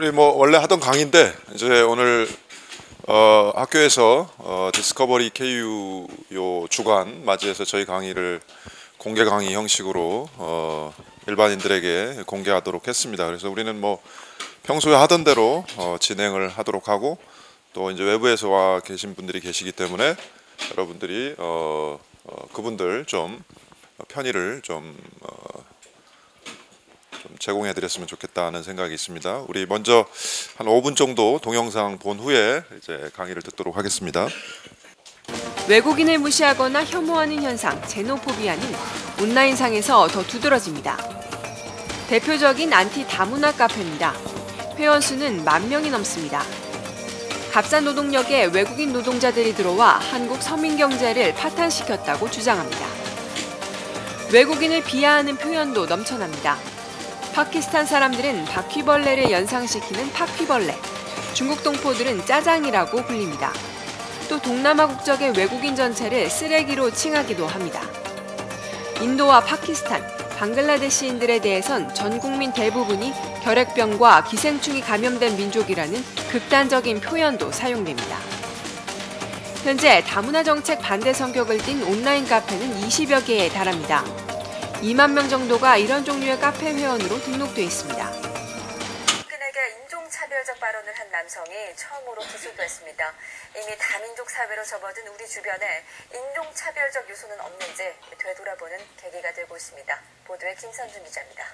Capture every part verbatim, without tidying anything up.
우리 뭐 원래 하던 강의인데 이제 오늘 어, 학교에서 어, 디스커버리 케이유 요 주간 맞이해서 저희 강의를 공개 강의 형식으로 어, 일반인들에게 공개하도록 했습니다. 그래서 우리는 뭐 평소에 하던 대로 어, 진행을 하도록 하고, 또 이제 외부에서 와 계신 분들이 계시기 때문에 여러분들이 어, 어, 그분들 좀 편의를 좀 어, 좀 제공해 드렸으면 좋겠다는 생각이 있습니다. 우리 먼저 한 오 분 정도 동영상 본 후에 이제 강의를 듣도록 하겠습니다. 외국인을 무시하거나 혐오하는 현상, 제노포비아는 온라인상에서 더 두드러집니다. 대표적인 안티 다문화 카페입니다. 회원 수는 만 명이 넘습니다. 값싼 노동력에 외국인 노동자들이 들어와 한국 서민 경제를 파탄시켰다고 주장합니다. 외국인을 비하하는 표현도 넘쳐납니다. 파키스탄 사람들은 바퀴벌레를 연상시키는 파퀴벌레, 중국 동포들은 짜장이라고 불립니다. 또 동남아 국적의 외국인 전체를 쓰레기로 칭하기도 합니다. 인도와 파키스탄, 방글라데시인들에 대해선 전 국민 대부분이 결핵병과 기생충이 감염된 민족이라는 극단적인 표현도 사용됩니다. 현재 다문화 정책 반대 성격을 띤 온라인 카페는 이십여 개에 달합니다. 이만 명 정도가 이런 종류의 카페 회원으로 등록돼 있습니다. 측근에게 인종차별적 발언을 한 남성이 처음으로 기소됐습니다. 이미 다민족 사회로 접어든 우리 주변에 인종차별적 요소는 없는지 되돌아보는 계기가 되고 있습니다. 보도에 김선준 기자입니다.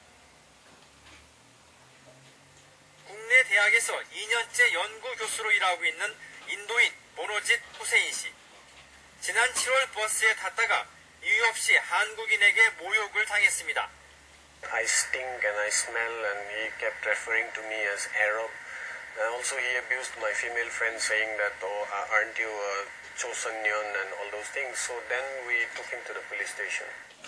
국내 대학에서 이 년째 연구 교수로 일하고 있는 인도인 모노짓 후세인 씨. 지난 칠월 버스에 탔다가 이유 없이 한국인에게 모욕을 당했습니다. I stink and I smell, and he kept referring to me as Arab. And also he abused my female friend, saying that, oh, aren't you uh, Chosunyon and all those things. So then we took him to the police station.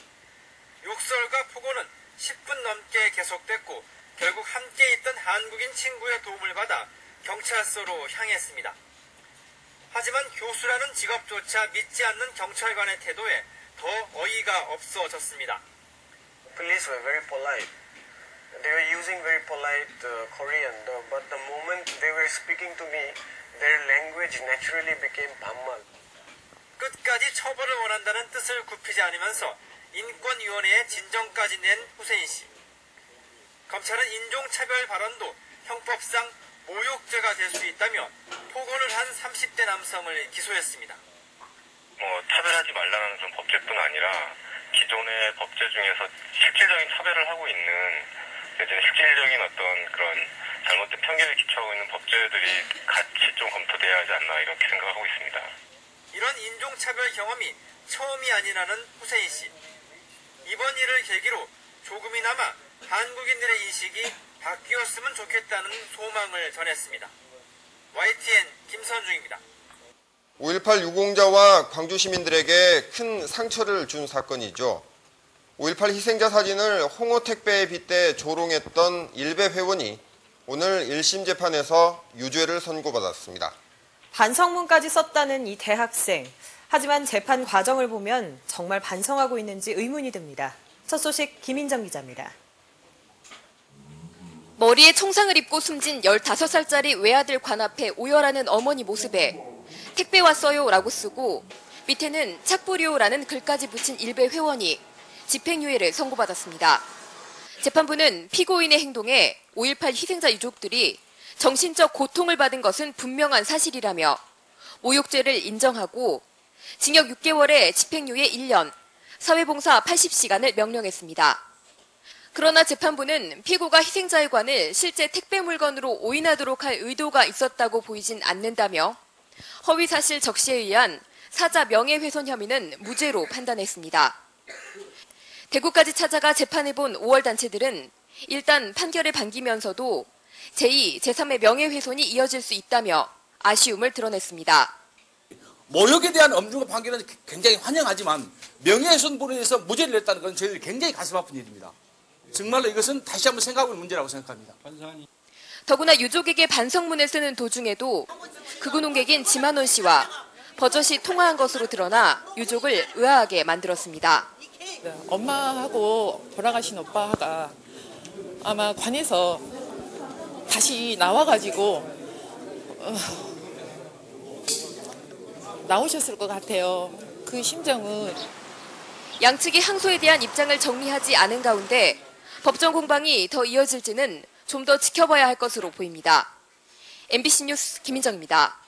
욕설과 폭언은 십 분 넘게 계속됐고 결국 함께 있던 한국인 친구의 도움을 받아 경찰서로 향했습니다. 하지만 교수라는 직업조차 믿지 않는 경찰관의 태도에 더 어이가 없어졌습니다. Police were very polite. They were using very polite uh, Korean, but the moment they were speaking to me, their language naturally became 반말. 끝까지 처벌을 원한다는 뜻을 굽히지 않으면서 인권위원회에 진정까지 낸 후세인 씨. 검찰은 인종차별 발언도 형법상 모욕죄가 될 수 있다며 폭언을 한 삼십 대 남성을 기소했습니다. 뭐 차별하지 말라는 그런 법제뿐 아니라 기존의 법제 중에서 실질적인 차별을 하고 있는, 내지는 실질적인 어떤 그런 잘못된 편견을 기초하고 있는 법제들이 같이 좀 검토돼야 하지 않나 이렇게 생각하고 있습니다. 이런 인종차별 경험이 처음이 아니라는 후세인 씨. 이번 일을 계기로 조금이나마 한국인들의 인식이 바뀌었으면 좋겠다는 소망을 전했습니다. 와이티엔 김선중입니다. 오일팔 유공자와 광주 시민들에게 큰 상처를 준 사건이죠. 오일팔 희생자 사진을 홍어택배에 빗대 조롱했던 일베 회원이 오늘 일 심 재판에서 유죄를 선고받았습니다. 반성문까지 썼다는 이 대학생. 하지만 재판 과정을 보면 정말 반성하고 있는지 의문이 듭니다. 첫 소식 김인정 기자입니다. 머리에 총상을 입고 숨진 열다섯 살짜리 외아들 관 앞에 오열하는 어머니 모습에 택배 왔어요 라고 쓰고 밑에는 착불이요라는 글까지 붙인 일베 회원이 집행유예를 선고받았습니다. 재판부는 피고인의 행동에 오일팔 희생자 유족들이 정신적 고통을 받은 것은 분명한 사실이라며 모욕죄를 인정하고 징역 육 개월에 집행유예 일 년, 사회봉사 팔십 시간을 명령했습니다. 그러나 재판부는 피고가 희생자의 관을 실제 택배 물건으로 오인하도록 할 의도가 있었다고 보이진 않는다며 허위사실 적시에 의한 사자 명예훼손 혐의는 무죄로 판단했습니다. 대구까지 찾아가 재판을 본 오월 단체들은 일단 판결을 반기면서도 제이, 제삼의 명예훼손이 이어질 수 있다며 아쉬움을 드러냈습니다. 모욕에 대한 엄중한 판결은 굉장히 환영하지만 명예훼손 부분에서 무죄를 냈다는 건 저희들이 굉장히 가슴 아픈 일입니다. 정말로 이것은 다시 한번 생각해볼 문제라고 생각합니다. 더구나 유족에게 반성문을 쓰는 도중에도 극우 농객인 지만원 씨와 버젓이 통화한 것으로 드러나 유족을 의아하게 만들었습니다. 엄마하고 돌아가신 오빠가 아마 관에서 다시 나와가지고 어, 나오셨을 것 같아요. 그 심정은. 양측이 항소에 대한 입장을 정리하지 않은 가운데 법정 공방이 더 이어질지는 좀 더 지켜봐야 할 것으로 보입니다. 엠비씨 뉴스 김민정입니다.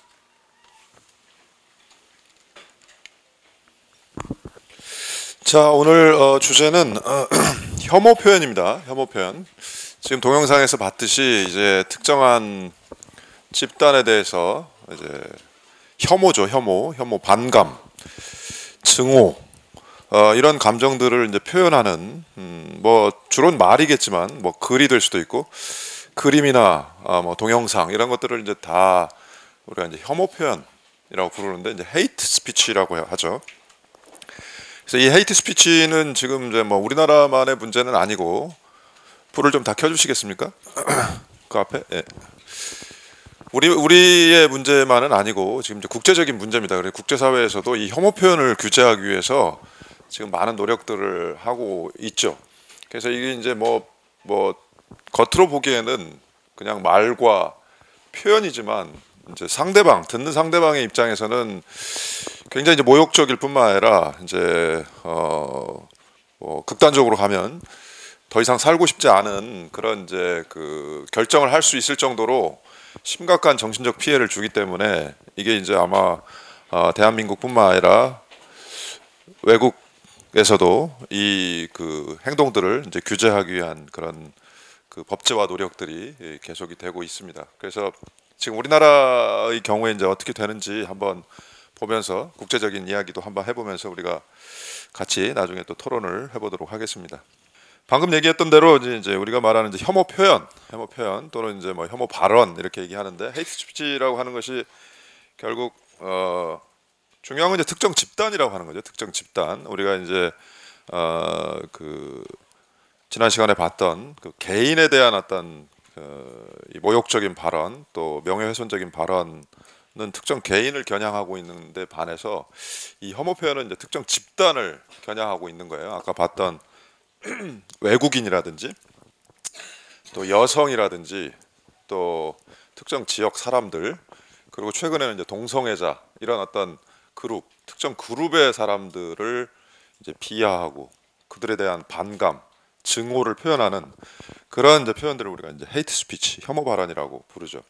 자, 오늘 어, 주제는 어, 혐오 표현입니다. 혐오 표현. 지금 동영상에서 봤듯이 이제 특정한 집단에 대해서 이제 혐오죠, 혐오, 혐오, 반감, 증오, 어, 이런 감정들을 이제 표현하는 음, 뭐 주로는 말이겠지만 뭐 글이 될 수도 있고 그림이나 어, 뭐 동영상 이런 것들을 이제 다 우리가 이제 혐오 표현이라고 부르는데 이제 헤이트 스피치라고 하죠. 그래서 이 헤이트 스피치는 지금 이제 뭐 우리나라만의 문제는 아니고 불을 좀 다 켜주시겠습니까? 그 앞에. 예. 우리 우리의 문제만은 아니고 지금 이제 국제적인 문제입니다. 그래서 국제사회에서도 이 혐오 표현을 규제하기 위해서 지금 많은 노력들을 하고 있죠. 그래서 이게 이제 뭐 뭐 겉으로 보기에는 그냥 말과 표현이지만 이제 상대방 듣는 상대방의 입장에서는 굉장히 이제 모욕적일 뿐만 아니라 이제 어 뭐 극단적으로 가면 더 이상 살고 싶지 않은 그런 이제 그 결정을 할 수 있을 정도로 심각한 정신적 피해를 주기 때문에 이게 이제 아마 어 대한민국뿐만 아니라 외국에서도 이 그 행동들을 이제 규제하기 위한 그런 그 법제화 노력들이 계속이 되고 있습니다. 그래서 지금 우리나라의 경우에 이제 어떻게 되는지 한번 보면서 국제적인 이야기도 한번 해보면서 우리가 같이 나중에 또 토론을 해보도록 하겠습니다. 방금 얘기했던 대로 이제 우리가 말하는 이제 혐오 표현, 혐오 표현 또는 이제 뭐 혐오 발언 이렇게 얘기하는데 헤이트 스피치라고 하는 것이 결국 어 중요한 건 이제 특정 집단이라고 하는 거죠. 특정 집단. 우리가 이제 어 그 지난 시간에 봤던 그 개인에 대한 어떤 그 이 모욕적인 발언 또 명예훼손적인 발언 는 특정 개인을 겨냥하고 있는데 반해서 이 혐오 표현은 이제 특정 집단을 겨냥하고 있는 거예요. 아까 봤던 외국인이라든지 또 여성이라든지 또 특정 지역 사람들 그리고 최근에는 이제 동성애자 이런 어떤 그룹 특정 그룹의 사람들을 이제 비하하고 그들에 대한 반감, 증오를 표현하는 그런 이제 표현들을 우리가 이제 헤이트 스피치, 혐오 발언이라고 부르죠.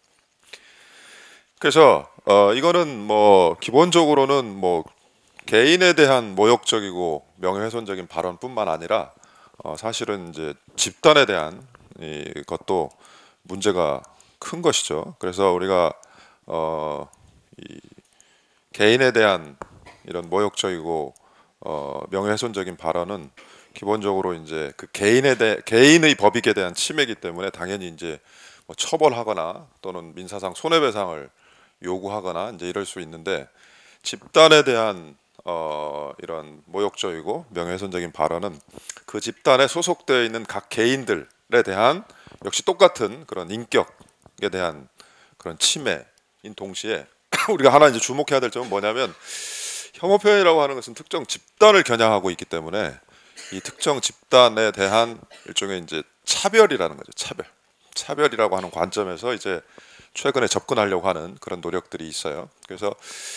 그래서 어 이거는 뭐 기본적으로는 뭐 개인에 대한 모욕적이고 명예훼손적인 발언뿐만 아니라 어 사실은 이제 집단에 대한 이 것도 문제가 큰 것이죠. 그래서 우리가 어 이 개인에 대한 이런 모욕적이고 어 명예훼손적인 발언은 기본적으로 이제 그 개인에 대 개인의 법익에 대한 침해이기 때문에 당연히 이제 뭐 처벌하거나 또는 민사상 손해배상을 요구하거나 이제 이럴 수 있는데 집단에 대한 어 이런 모욕적이고 명예훼손적인 발언은 그 집단에 소속되어 있는 각 개인들에 대한 역시 똑같은 그런 인격에 대한 그런 침해인 동시에 우리가 하나 이제 주목해야 될 점은 뭐냐면 혐오 표현이라고 하는 것은 특정 집단을 겨냥하고 있기 때문에 이 특정 집단에 대한 일종의 이제 차별이라는 거죠. 차별. 차별이라고 하는 관점에서 이제 최근에 접근하려고 하는 그런 노력들이 있어요. 그래서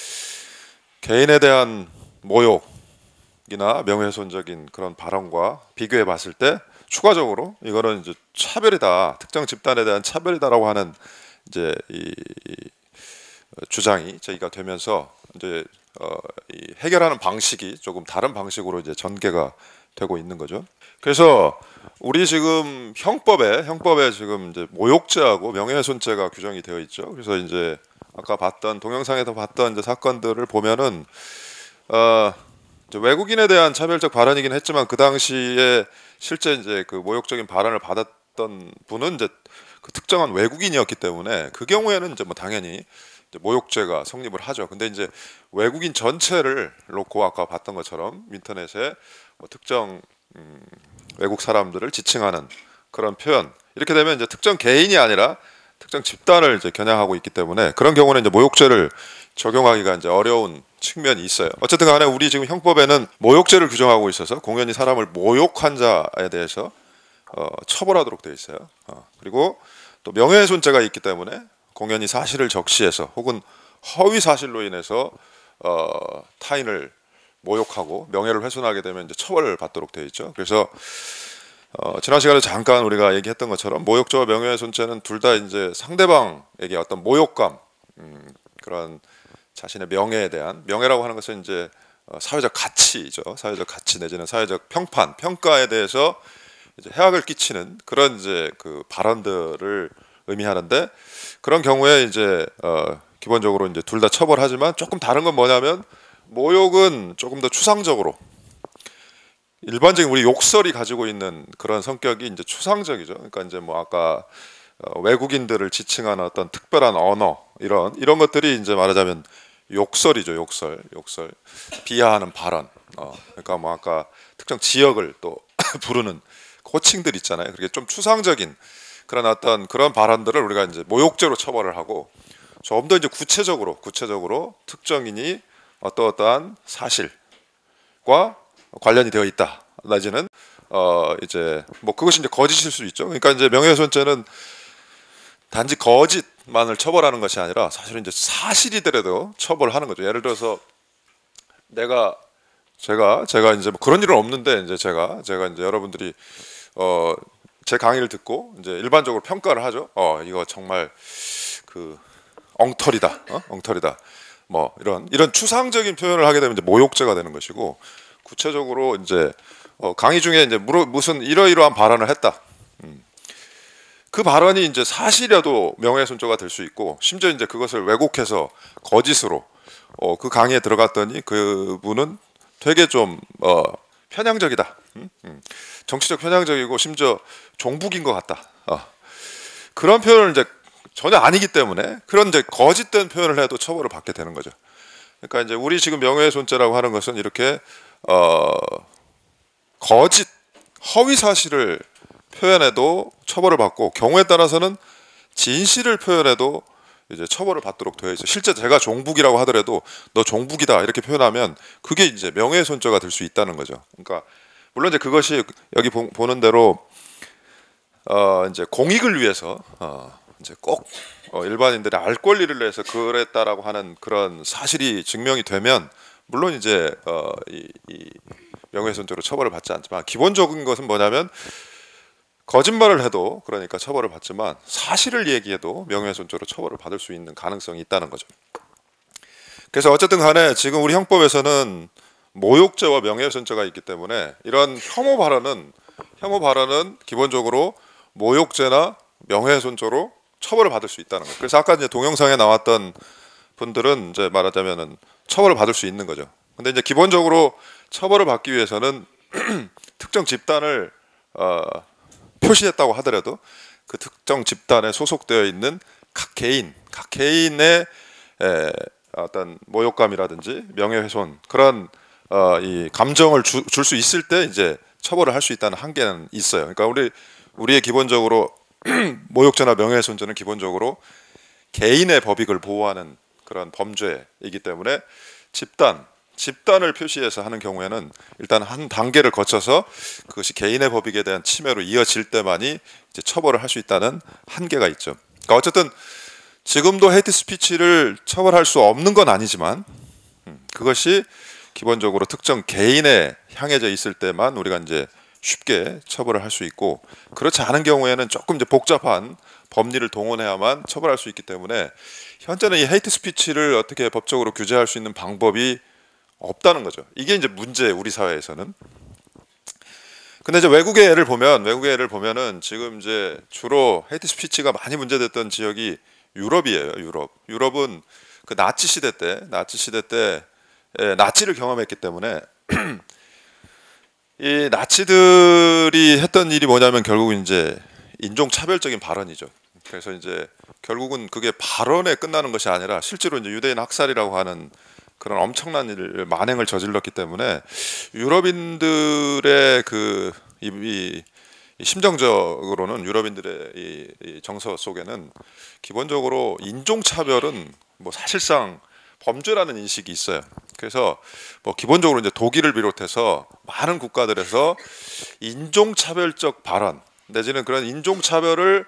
개인에 대한 모욕이나 명예훼손적인 그런 발언과 비교해 봤을 때 추가적으로 이거는 이제 차별이다, 특정 집단에 대한 차별이다라고 하는 이제 이 주장이 제기가 되면서 이제 어 이 해결하는 방식이 조금 다른 방식으로 이제 전개가 되고 있는 거죠. 그래서 우리 지금 형법에 형법에 지금 이제 모욕죄하고 명예훼손죄가 규정이 되어 있죠. 그래서 이제 아까 봤던 동영상에서 봤던 이제 사건들을 보면은 어 이제 외국인에 대한 차별적 발언이긴 했지만 그 당시에 실제 이제 그 모욕적인 발언을 받았던 분은 이제 그 특정한 외국인이었기 때문에 그 경우에는 이제 뭐 당연히 이제 모욕죄가 성립을 하죠. 근데 이제 외국인 전체를 놓고 아까 봤던 것처럼 인터넷에 뭐 특정 음, 외국 사람들을 지칭하는 그런 표현 이렇게 되면 이제 특정 개인이 아니라 특정 집단을 이제 겨냥하고 있기 때문에 그런 경우는 이제 모욕죄를 적용하기가 이제 어려운 측면이 있어요. 어쨌든 간에 우리 지금 형법에는 모욕죄를 규정하고 있어서 공연히 사람을 모욕한 자에 대해서 어, 처벌하도록 되어 있어요. 어, 그리고 또 명예훼손죄가 있기 때문에 공연히 사실을 적시해서 혹은 허위 사실로 인해서 어, 타인을 모욕하고 명예를 훼손하게 되면 이제 처벌을 받도록 되어 있죠. 그래서 어, 지난 시간에 잠깐 우리가 얘기했던 것처럼 모욕죄와 명예훼손죄는 둘 다 이제 상대방에게 어떤 모욕감, 음, 그런 자신의 명예에 대한, 명예라고 하는 것은 이제 어, 사회적 가치죠. 사회적 가치 내지는 사회적 평판, 평가에 대해서 이제 해악을 끼치는 그런 이제 그 발언들을 의미하는데, 그런 경우에 이제 어, 기본적으로 이제 둘 다 처벌하지만 조금 다른 건 뭐냐면, 모욕은 조금 더 추상적으로, 일반적인 우리 욕설이 가지고 있는 그런 성격이 이제 추상적이죠. 그러니까 이제 뭐 아까 어, 외국인들을 지칭하는 어떤 특별한 언어, 이런 이런 것들이 이제 말하자면 욕설이죠. 욕설, 욕설, 비하하는 발언. 어, 그러니까 뭐 아까 특정 지역을 또 부르는 호칭들 있잖아요. 그렇게 좀 추상적인 그런 어떤 그런 발언들을 우리가 이제 모욕죄로 처벌을 하고, 좀 더 이제 구체적으로 구체적으로 특정인이 어떠어떠한 사실과 관련이 되어 있다. 내지는 어 이제 뭐 그것이 이제 거짓일 수 있죠. 그러니까 이제 명예훼손죄는 단지 거짓만을 처벌하는 것이 아니라 사실은 이제 사실이더라도 처벌하는 거죠. 예를 들어서 내가 제가 제가 이제 뭐 그런 일은 없는데, 이제 제가 제가 이제 여러분들이 어 제 강의를 듣고 이제 일반적으로 평가를 하죠. 어 이거 정말 그 엉터리다, 어? 엉터리다. 뭐 이런 이런 추상적인 표현을 하게 되면 이제 모욕죄가 되는 것이고, 구체적으로 이제 어 강의 중에 이제 무슨 이러이러한 발언을 했다. 음. 그 발언이 이제 사실이라도 명예훼손죄가 될 수 있고, 심지어 이제 그것을 왜곡해서 거짓으로 어 그 강의에 들어갔더니 그분은 되게 좀 어 편향적이다. 음? 음. 정치적 편향적이고 심지어 종북인 것 같다. 어. 그런 표현을 이제 전혀 아니기 때문에 그런 이제 거짓된 표현을 해도 처벌을 받게 되는 거죠. 그러니까 이제 우리 지금 명예훼손죄라고 하는 것은 이렇게 어 거짓, 허위 사실을 표현해도 처벌을 받고, 경우에 따라서는 진실을 표현해도 이제 처벌을 받도록 되어 있어요. 실제 제가 종북이라고 하더라도 너 종북이다 이렇게 표현하면 그게 이제 명예훼손죄가 될 수 있다는 거죠. 그러니까 물론 이제 그것이 여기 보, 보는 대로 어 이제 공익을 위해서 어 이제 꼭 어 일반인들이 알 권리를 위해서 그랬다라고 하는 그런 사실이 증명이 되면 물론 이제 어 이, 이 명예훼손죄로 처벌을 받지 않지만, 기본적인 것은 뭐냐면 거짓말을 해도 그러니까 처벌을 받지만 사실을 얘기해도 명예훼손죄로 처벌을 받을 수 있는 가능성이 있다는 거죠. 그래서 어쨌든 간에 지금 우리 형법에서는 모욕죄와 명예훼손죄가 있기 때문에 이런 혐오 발언은 혐오 발언은 기본적으로 모욕죄나 명예훼손죄로 처벌을 받을 수 있다는 거예요. 그래서 아까 이제 동영상에 나왔던 분들은 이제 말하자면은 처벌을 받을 수 있는 거죠. 근데 이제 기본적으로 처벌을 받기 위해서는 특정 집단을 어, 표시했다고 하더라도 그 특정 집단에 소속되어 있는 각 개인, 각 개인의 에, 어떤 모욕감이라든지 명예훼손 그런 어, 이 감정을 줄 수 있을 때 이제 처벌을 할 수 있다는 한계는 있어요. 그러니까 우리 우리의 기본적으로 모욕죄나 명예훼손죄는 기본적으로 개인의 법익을 보호하는 그런 범죄이기 때문에 집단 집단을 표시해서 하는 경우에는 일단 한 단계를 거쳐서 그것이 개인의 법익에 대한 침해로 이어질 때만이 이제 처벌을 할 수 있다는 한계가 있죠. 그러니까 어쨌든 지금도 헤이트 스피치를 처벌할 수 없는 건 아니지만 그것이 기본적으로 특정 개인에 향해져 있을 때만 우리가 이제 쉽게 처벌을 할 수 있고, 그렇지 않은 경우에는 조금 이제 복잡한 법리를 동원해야만 처벌할 수 있기 때문에 현재는 이 헤이트 스피치를 어떻게 법적으로 규제할 수 있는 방법이 없다는 거죠. 이게 이제 문제, 우리 사회에서는. 근데 이제 외국의 예를 보면 외국의 예를 보면은 지금 이제 주로 헤이트 스피치가 많이 문제됐던 지역이 유럽이에요. 유럽. 유럽은 그 나치 시대 때 나치 시대 때 예, 나치를 경험했기 때문에 이 나치들이 했던 일이 뭐냐면 결국 이제 인종차별적인 발언이죠. 그래서 이제 결국은 그게 발언에 끝나는 것이 아니라 실제로 이제 유대인 학살이라고 하는 그런 엄청난 일, 만행을 저질렀기 때문에 유럽인들의 그 이, 이 심정적으로는 유럽인들의 이, 이 정서 속에는 기본적으로 인종차별은 뭐 사실상 범죄라는 인식이 있어요. 그래서 뭐 기본적으로 이제 독일을 비롯해서 많은 국가들에서 인종차별적 발언 내지는 그런 인종차별을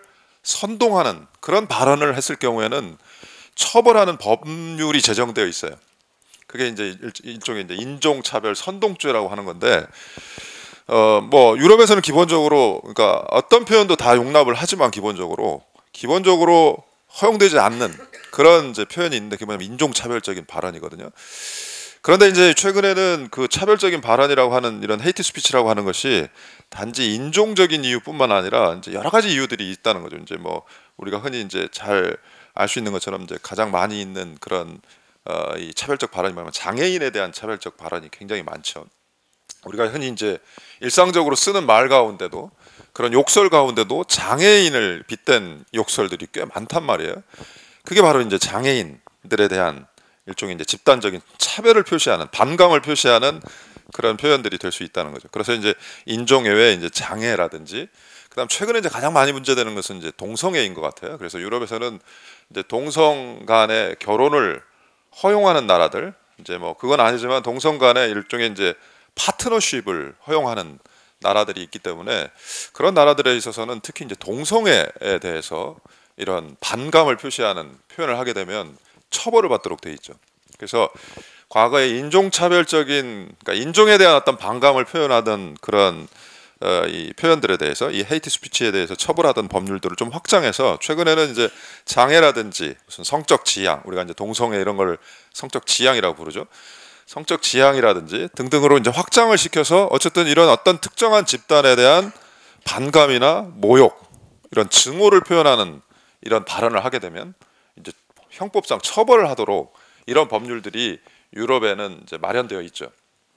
선동하는 그런 발언을 했을 경우에는 처벌하는 법률이 제정되어 있어요. 그게 이제 일종의 이제 인종차별 선동죄라고 하는 건데, 어 뭐 유럽에서는 기본적으로 그러니까 어떤 표현도 다 용납을 하지만 기본적으로 기본적으로 허용되지 않는 그런 이제 표현이 있는데 그게 뭐냐면 인종차별적인 발언이거든요. 그런데 이제 최근에는 그 차별적인 발언이라고 하는 이런 헤이트 스피치라고 하는 것이 단지 인종적인 이유뿐만 아니라 이제 여러 가지 이유들이 있다는 거죠. 이제 뭐 우리가 흔히 이제 잘 알 수 있는 것처럼 이제 가장 많이 있는 그런 어, 이 차별적 발언이 뭐냐면 장애인에 대한 차별적 발언이 굉장히 많죠. 우리가 흔히 이제 일상적으로 쓰는 말 가운데도 그런 욕설 가운데도 장애인을 빗댄 욕설들이 꽤 많단 말이에요. 그게 바로 이제 장애인들에 대한 일종의 이제 집단적인 차별을 표시하는 반감을 표시하는 그런 표현들이 될 수 있다는 거죠. 그래서 이제 인종 외에 이제 장애라든지 그다음 최근에 이제 가장 많이 문제되는 것은 이제 동성애인 것 같아요. 그래서 유럽에서는 이제 동성 간의 결혼을 허용하는 나라들 이제 뭐 그건 아니지만 동성 간의 일종의 이제 파트너십을 허용하는 나라들이 있기 때문에 그런 나라들에 있어서는 특히 이제 동성애에 대해서 이런 반감을 표시하는 표현을 하게 되면 처벌을 받도록 돼 있죠. 그래서 과거에 인종차별적인 그러니까 인종에 대한 어떤 반감을 표현하던 그런 어, 이 표현들에 대해서 이 헤이트 스피치에 대해서 처벌하던 법률들을 좀 확장해서 최근에는 이제 장애라든지 무슨 성적 지향 우리가 이제 동성애 이런 걸 성적 지향이라고 부르죠. 성적 지향이라든지 등등으로 이제 확장을 시켜서 어쨌든 이런 어떤 특정한 집단에 대한 반감이나 모욕 이런 증오를 표현하는 이런 발언을 하게 되면 이제 형법상 처벌을 하도록 이런 법률들이 유럽에는 이제 마련되어 있죠.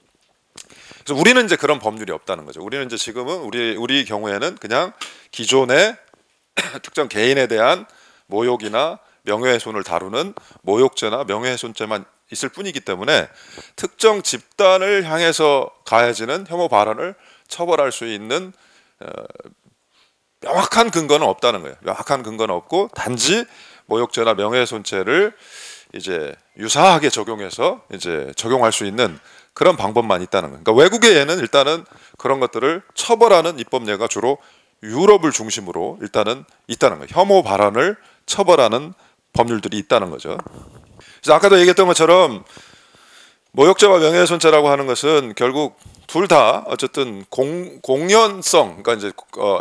그래서 우리는 이제 그런 법률이 없다는 거죠. 우리는 이제 지금은 우리 우리 경우에는 그냥 기존의 특정 개인에 대한 모욕이나 명예훼손을 다루는 모욕죄나 명예훼손죄만 있을 뿐이기 때문에 특정 집단을 향해서 가해지는 혐오 발언을 처벌할 수 있는 어, 명확한 근거는 없다는 거예요. 명확한 근거는 없고 단지 모욕죄나 명예훼손죄를 이제 유사하게 적용해서 이제 적용할 수 있는 그런 방법만 있다는 거예요. 그러니까 외국에는 일단은 그런 것들을 처벌하는 입법례가 주로 유럽을 중심으로 일단은 있다는 거예요. 혐오 발언을 처벌하는 법률들이 있다는 거죠. 그래서 아까도 얘기했던 것처럼 모욕죄와 명예훼손죄라고 하는 것은 결국 둘 다 어쨌든 공, 공연성, 그러니까 이제 어,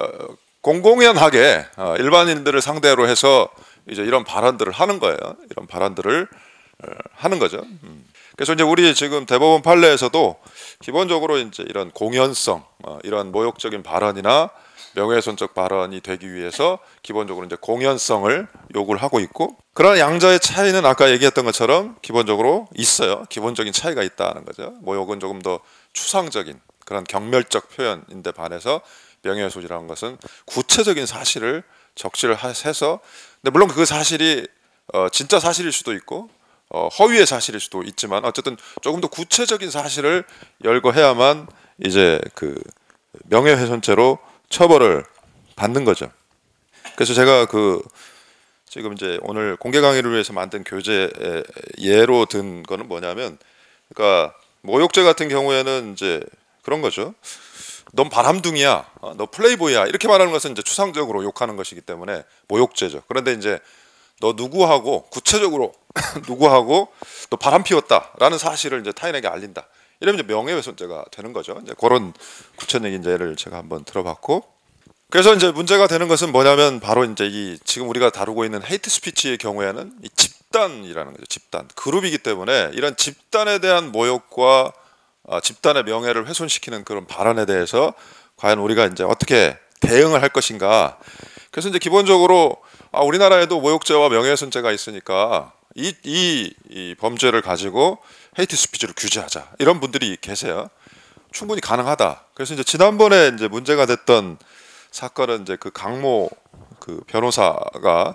공공연하게 어, 일반인들을 상대로 해서 이제 이런 발언들을 하는 거예요. 이런 발언들을 어, 하는 거죠. 음. 그래서 이제 우리 지금 대법원 판례에서도 기본적으로 이제 이런 공연성, 어, 이런 모욕적인 발언이나 명예훼손적 발언이 되기 위해서 기본적으로 이제 공연성을 요구를 하고 있고 그런 양자의 차이는 아까 얘기했던 것처럼 기본적으로 있어요. 기본적인 차이가 있다는 거죠. 모욕은 조금 더 추상적인 그런 경멸적 표현인데 반해서 명예훼손이라는 것은 구체적인 사실을 적시를 해서 근데 물론 그 사실이 어, 진짜 사실일 수도 있고 어, 허위의 사실일 수도 있지만 어쨌든 조금 더 구체적인 사실을 열거해야만 이제 그 명예훼손죄로 처벌을 받는 거죠. 그래서 제가 그 지금 이제 오늘 공개 강의를 위해서 만든 교재 예로 든 거는 뭐냐면 그러니까 모욕죄 같은 경우에는 이제 그런 거죠. 넌 바람둥이야, 너 플레이보이야 이렇게 말하는 것은 이제 추상적으로 욕하는 것이기 때문에 모욕죄죠. 그런데 이제 너 누구하고 구체적으로 누구하고 너 바람 피웠다라는 사실을 이제 타인에게 알린다. 이러면 이제 명예훼손죄가 되는 거죠. 이제 그런 구체적인 예를 제가 한번 들어봤고, 그래서 이제 문제가 되는 것은 뭐냐면 바로 이제 이 지금 우리가 다루고 있는 헤이트 스피치의 경우에는 이 집단이라는 거죠. 집단 그룹이기 때문에 이런 집단에 대한 모욕과 어, 집단의 명예를 훼손시키는 그런 발언에 대해서 과연 우리가 이제 어떻게 대응을 할 것인가. 그래서 이제 기본적으로 아, 우리나라에도 모욕죄와 명예훼손죄가 있으니까 이, 이, 이 범죄를 가지고 헤이트 스피치를 규제하자 이런 분들이 계세요. 충분히 가능하다. 그래서 이제 지난번에 이제 문제가 됐던 사건은 이제 그 강모 그 변호사가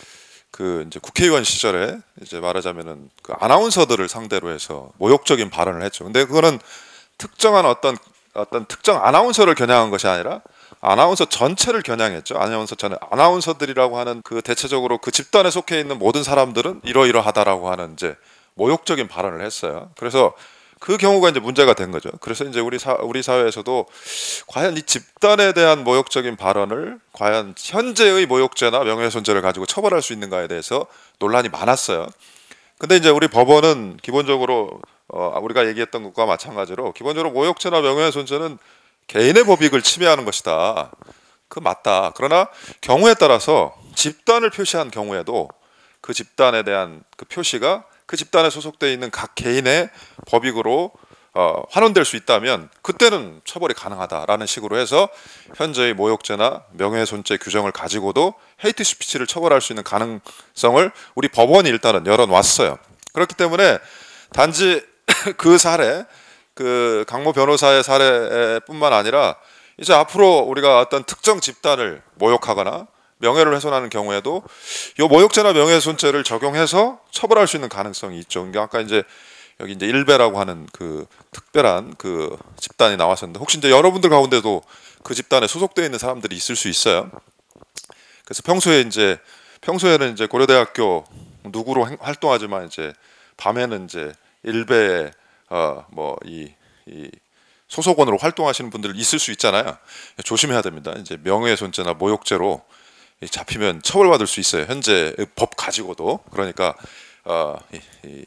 그 이제 국회의원 시절에 이제 말하자면은 그 아나운서들을 상대로 해서 모욕적인 발언을 했죠. 근데 그거는 특정한 어떤 어떤 특정 아나운서를 겨냥한 것이 아니라 아나운서 전체를 겨냥했죠. 아나운서 전에 아나운서들이라고 하는 그 대체적으로 그 집단에 속해 있는 모든 사람들은 이러이러하다라고 하는 이제 모욕적인 발언을 했어요. 그래서 그 경우가 이제 문제가 된 거죠. 그래서 이제 우리 사 우리 사회에서도 과연 이 집단에 대한 모욕적인 발언을 과연 현재의 모욕죄나 명예훼손죄를 가지고 처벌할 수 있는가에 대해서 논란이 많았어요. 근데 이제 우리 법원은 기본적으로 어, 우리가 얘기했던 것과 마찬가지로 기본적으로 모욕죄나 명예훼손죄는 개인의 법익을 침해하는 것이다. 그 맞다. 그러나 경우에 따라서 집단을 표시한 경우에도 그 집단에 대한 그 표시가 그 집단에 소속되어 있는 각 개인의 법익으로 어, 환원될 수 있다면 그때는 처벌이 가능하다라는 식으로 해서 현재의 모욕죄나 명예훼손죄 규정을 가지고도 헤이트 스피치를 처벌할 수 있는 가능성을 우리 법원이 일단은 열어놨어요. 그렇기 때문에 단지 그 사례, 그 강모 변호사의 사례뿐만 아니라 이제 앞으로 우리가 어떤 특정 집단을 모욕하거나 명예를 훼손하는 경우에도 이 모욕죄나 명예훼손죄를 적용해서 처벌할 수 있는 가능성이 있죠. 그러니까 아까 이제 여기 이제 일베라고 하는 그 특별한 그 집단이 나왔었는데 혹시 이제 여러분들 가운데도 그 집단에 소속되어 있는 사람들이 있을 수 있어요. 그래서 평소에 이제 평소에는 이제 고려대학교 누구로 활동하지만 이제 밤에는 이제 일베의 어 뭐 이 이 소속원으로 활동하시는 분들 있을 수 있잖아요. 조심해야 됩니다. 이제 명예훼손죄나 모욕죄로 잡히면 처벌받을 수 있어요. 현재 법 가지고도. 그러니까 어, 이, 이,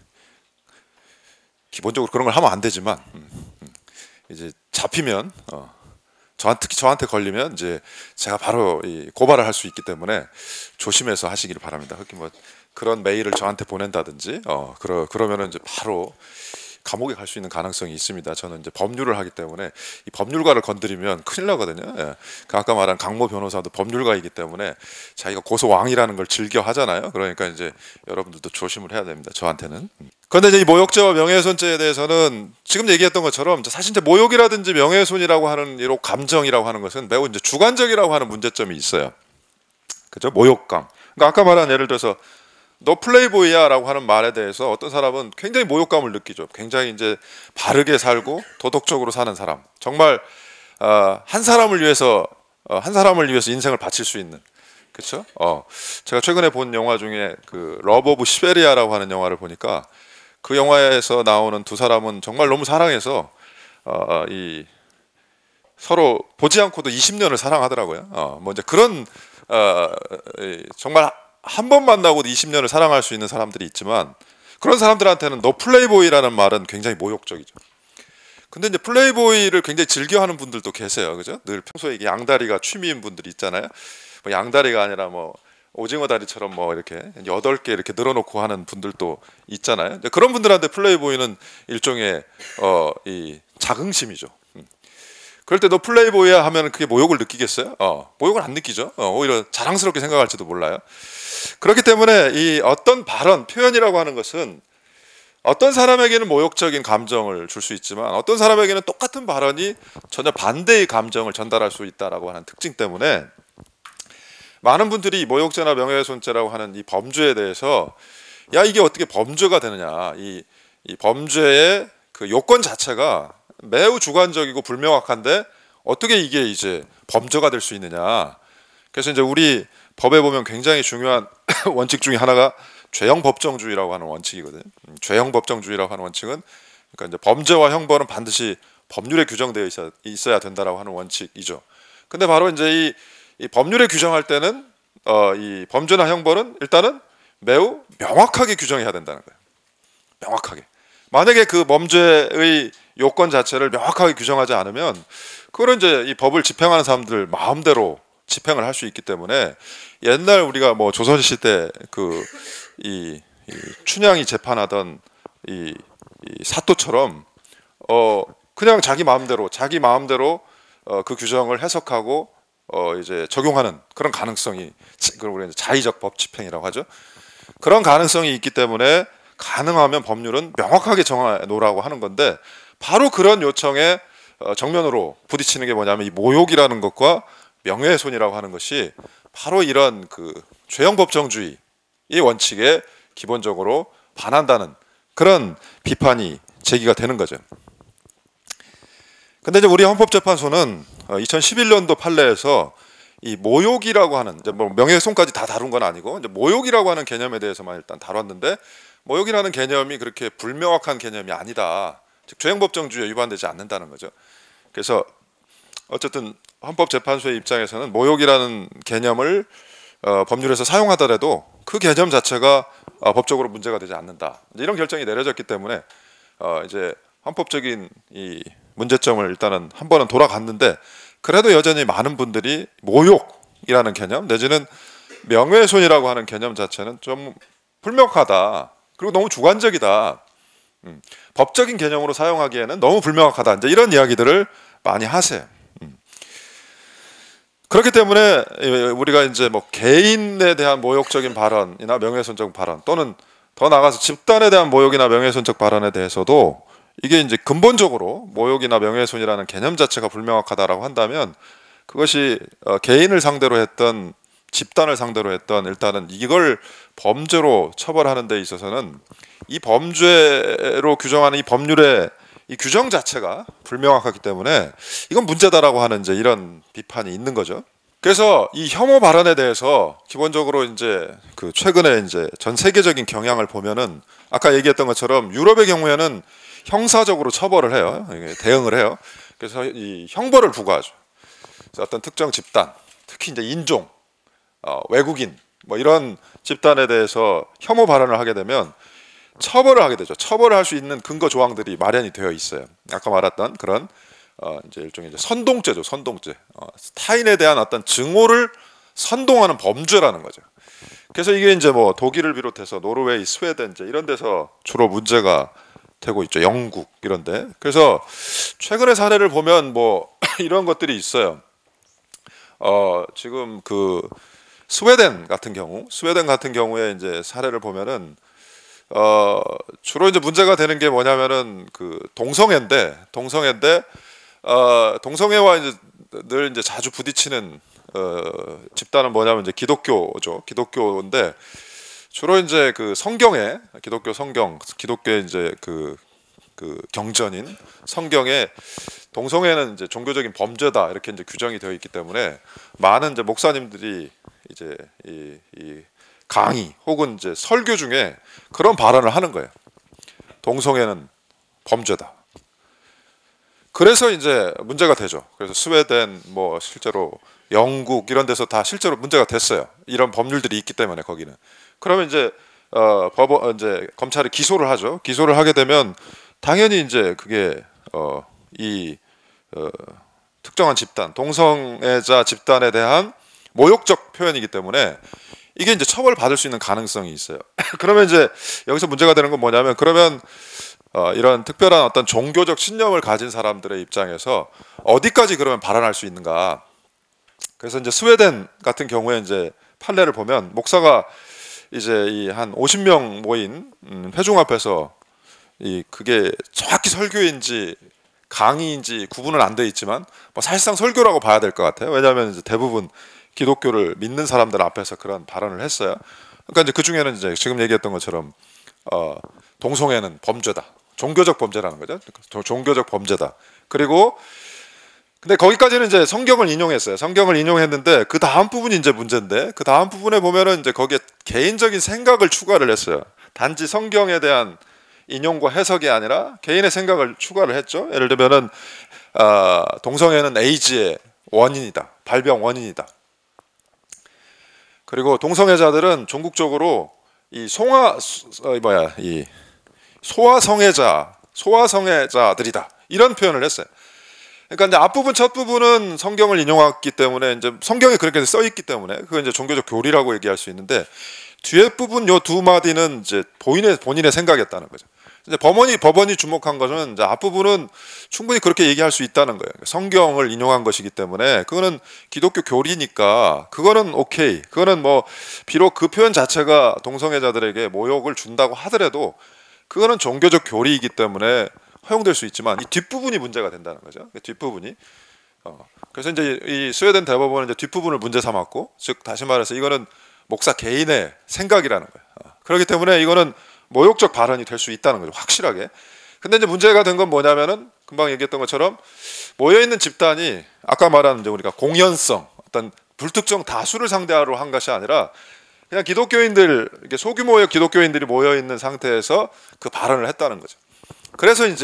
기본적으로 그런 걸 하면 안 되지만 음, 음, 이제 잡히면 어, 저한 특히 저한테 걸리면 이제 제가 바로 이 고발을 할 수 있기 때문에 조심해서 하시기를 바랍니다. 특히 뭐 그런 메일을 저한테 보낸다든지 어, 그러 그러면은 이제 바로 감옥에 갈 수 있는 가능성이 있습니다. 저는 이제 법률을 하기 때문에 이 법률가를 건드리면 큰일 나거든요. 예. 그 아까 말한 강모 변호사도 법률가이기 때문에 자기가 고소왕이라는 걸 즐겨 하잖아요. 그러니까 이제 여러분들도 조심을 해야 됩니다. 저한테는. 그런데 이제 이 모욕죄와 명예훼손죄에 대해서는 지금 얘기했던 것처럼 사실 이제 모욕이라든지 명예훼손이라고 하는 이런 감정이라고 하는 것은 매우 이제 주관적이라고 하는 문제점이 있어요. 그죠? 모욕감. 그러니까 아까 말한 예를 들어서 너 플레이보이야라고 하는 말에 대해서 어떤 사람은 굉장히 모욕감을 느끼죠. 굉장히 이제 바르게 살고 도덕적으로 사는 사람, 정말 어, 한 사람을 위해서 어, 한 사람을 위해서 인생을 바칠 수 있는, 그렇죠? 어, 제가 최근에 본 영화 중에 그 러브 오브 시베리아라고 하는 영화를 보니까 그 영화에서 나오는 두 사람은 정말 너무 사랑해서 어, 이 서로 보지 않고도 이십 년을 사랑하더라고요. 어, 뭐 이제 그런 어, 이, 정말 한 번 만나고도 이십 년을 사랑할 수 있는 사람들이 있지만 그런 사람들한테는 너 플레이보이라는 말은 굉장히 모욕적이죠. 근데 이제 플레이보이를 굉장히 즐겨하는 분들도 계세요, 그죠? 늘 평소에 이게 양다리가 취미인 분들이 있잖아요. 뭐 양다리가 아니라 뭐 오징어 다리처럼 뭐 이렇게 여덟 개 이렇게 늘어놓고 하는 분들도 있잖아요. 그런 분들한테 플레이보이는 일종의 어, 이 자긍심이죠. 그럴 때 너 플레이보이야 하면 그게 모욕을 느끼겠어요? 어, 모욕을 안 느끼죠. 어, 오히려 자랑스럽게 생각할지도 몰라요. 그렇기 때문에 이 어떤 발언, 표현이라고 하는 것은 어떤 사람에게는 모욕적인 감정을 줄 수 있지만 어떤 사람에게는 똑같은 발언이 전혀 반대의 감정을 전달할 수 있다라고 하는 특징 때문에 많은 분들이 모욕죄나 명예훼손죄라고 하는 이 범죄에 대해서 야 이게 어떻게 범죄가 되느냐, 이, 이 범죄의 그 요건 자체가 매우 주관적이고 불명확한데 어떻게 이게 이제 범죄가 될 수 있느냐. 그래서 이제 우리 법에 보면 굉장히 중요한 원칙 중에 하나가 죄형 법정주의라고 하는 원칙이거든요. 죄형 법정주의라고 하는 원칙은 그러니까 이제 범죄와 형벌은 반드시 법률에 규정되어 있어야, 있어야 된다라고 하는 원칙이죠. 근데 바로 이제 이, 이 법률에 규정할 때는 어, 이 범죄나 형벌은 일단은 매우 명확하게 규정해야 된다는 거예요. 명확하게. 만약에 그 범죄의 요건 자체를 명확하게 규정하지 않으면 그걸 이제 이 법을 집행하는 사람들 마음대로 집행을 할 수 있기 때문에 옛날 우리가 뭐 조선시대 그 이 이 춘향이 재판하던 이, 이 사토처럼 어 그냥 자기 마음대로 자기 마음대로 어 그 규정을 해석하고 어 이제 적용하는 그런 가능성이, 그걸 우리가 이제 자의적 법 집행이라고 하죠. 그런 가능성이 있기 때문에 가능하면 법률은 명확하게 정해 놓으라고 하는 건데 바로 그런 요청에 정면으로 부딪히는 게 뭐냐면 이 모욕이라는 것과 명예훼손이라고 하는 것이 바로 이런 그 죄형 법정주의의 원칙에 기본적으로 반한다는 그런 비판이 제기가 되는 거죠. 근데 이제 우리 헌법재판소는 이천십일 년도 판례에서 이 모욕이라고 하는, 이제 뭐 명예훼손까지 다 다룬 건 아니고 이제 모욕이라고 하는 개념에 대해서만 일단 다뤘는데 모욕이라는 개념이 그렇게 불명확한 개념이 아니다. 즉 죄행법정주의에 위반되지 않는다는 거죠. 그래서 어쨌든 헌법재판소의 입장에서는 모욕이라는 개념을 어, 법률에서 사용하더라도 그 개념 자체가 어, 법적으로 문제가 되지 않는다. 이런 결정이 내려졌기 때문에 어, 이제 헌법적인 이 문제점을 일단은 한 번은 돌아갔는데, 그래도 여전히 많은 분들이 모욕이라는 개념 내지는 명예훼손이라고 하는 개념 자체는 좀 불명확하다. 그리고 너무 주관적이다. 음, 법적인 개념으로 사용하기에는 너무 불명확하다. 이제 이런 이야기들을 많이 하세요. 음. 그렇기 때문에 우리가 이제 뭐 개인에 대한 모욕적인 발언이나 명예훼손적 발언, 또는 더 나아가서 집단에 대한 모욕이나 명예훼손적 발언에 대해서도 이게 이제 근본적으로 모욕이나 명예훼손이라는 개념 자체가 불명확하다라고 한다면, 그것이 개인을 상대로 했던, 집단을 상대로 했던, 일단은 이걸 범죄로 처벌하는 데 있어서는 이 범죄로 규정하는 이 법률의 이 규정 자체가 불명확하기 때문에 이건 문제다라고 하는 이제 이런 비판이 있는 거죠. 그래서 이 혐오 발언에 대해서 기본적으로 이제 그 최근에 이제 전 세계적인 경향을 보면은 아까 얘기했던 것처럼 유럽의 경우에는 형사적으로 처벌을 해요. 대응을 해요. 그래서 이 형벌을 부과하죠. 그래서 어떤 특정 집단, 특히 이제 인종, 어, 외국인 뭐 이런 집단에 대해서 혐오 발언을 하게 되면 처벌을 하게 되죠. 처벌을 할 수 있는 근거 조항들이 마련이 되어 있어요. 아까 말했던 그런 어, 이제 일종의 이제 선동죄죠. 선동죄. 어, 타인에 대한 어떤 증오를 선동하는 범죄라는 거죠. 그래서 이게 이제 뭐 독일을 비롯해서 노르웨이, 스웨덴 이제 이런 데서 주로 문제가 되고 있죠. 영국 이런데. 그래서 최근의 사례를 보면 뭐 이런 것들이 있어요. 어, 지금 그 스웨덴 같은 경우, 스웨덴 같은 경우에 이제 사례를 보면은 어, 주로 이제 문제가 되는 게 뭐냐면은 그 동성애인데, 동성애인데 어, 동성애와 이제 늘 이제 자주 부딪히는 어, 집단은 뭐냐면 이제 기독교죠. 기독교인데 주로 이제 그 성경에, 기독교 성경, 기독교의 이제 그, 그 경전인 성경에 동성애는 이제 종교적인 범죄다 이렇게 이제 규정이 되어 있기 때문에 많은 이제 목사님들이 이제 이, 이 강의 혹은 이제 설교 중에 그런 발언을 하는 거예요. 동성애는 범죄다. 그래서 이제 문제가 되죠. 그래서 스웨덴, 뭐 실제로 영국 이런 데서 다 실제로 문제가 됐어요. 이런 법률들이 있기 때문에 거기는. 그러면 이제 어, 법원 이제 검찰이 기소를 하죠. 기소를 하게 되면 당연히 이제 그게 어, 이 어, 특정한 집단, 동성애자 집단에 대한 모욕적 표현이기 때문에 이게 이제 처벌받을 수 있는 가능성이 있어요. 그러면 이제 여기서 문제가 되는 건 뭐냐면, 그러면 어, 이런 특별한 어떤 종교적 신념을 가진 사람들의 입장에서 어디까지 그러면 발언할 수 있는가? 그래서 이제 스웨덴 같은 경우에 이제 판례를 보면 목사가 이제 이 한 오십 명 모인 음, 회중 앞에서 이 그게 정확히 설교인지 강의인지 구분은 안 돼 있지만 뭐 사실상 설교라고 봐야 될 것 같아요. 왜냐하면 이제 대부분 기독교를 믿는 사람들 앞에서 그런 발언을 했어요. 그러니까 이제 그 중에는 이제 지금 얘기했던 것처럼 어, 동성애는 범죄다, 종교적 범죄라는 거죠. 종교적 범죄다. 그리고 근데 거기까지는 이제 성경을 인용했어요. 성경을 인용했는데 그 다음 부분이 이제 문제인데, 그 다음 부분에 보면은 이제 거기에 개인적인 생각을 추가를 했어요. 단지 성경에 대한 인용과 해석이 아니라 개인의 생각을 추가를 했죠. 예를 들면은 어, 동성애는 에이즈의 원인이다, 발병 원인이다. 그리고 동성애자들은 종국적으로 이 송화 어, 뭐야 이 소아성애자 소아성애자들이다 이런 표현을 했어요. 그러니까 이제 앞부분 첫 부분은 성경을 인용했기 때문에 이제 성경에 그렇게 써 있기 때문에 그건 이제 종교적 교리라고 얘기할 수 있는데, 뒤에 부분 요 두 마디는 이제 본인의 본인의 생각이었다는 거죠. 이제 법원이 법원이 주목한 것은 이제 앞부분은 충분히 그렇게 얘기할 수 있다는 거예요. 성경을 인용한 것이기 때문에 그거는 기독교 교리니까 그거는 오케이. 그거는 뭐 비록 그 표현 자체가 동성애자들에게 모욕을 준다고 하더라도 그거는 종교적 교리이기 때문에 허용될 수 있지만 이 뒷부분이 문제가 된다는 거죠. 뒷부분이. 어. 그래서 이제 이 스웨덴 대법원은 이제 뒷부분을 문제 삼았고, 즉 다시 말해서 이거는 목사 개인의 생각이라는 거예요. 어. 그렇기 때문에 이거는 모욕적 발언이 될 수 있다는 거죠. 확실하게. 근데 이제 문제가 된 건 뭐냐면은 금방 얘기했던 것처럼 모여 있는 집단이 아까 말한 이제 우리가 공연성, 어떤 불특정 다수를 상대로 한 것이 아니라 그냥 기독교인들, 이렇게 소규모의 기독교인들이 모여 있는 상태에서 그 발언을 했다는 거죠. 그래서 이제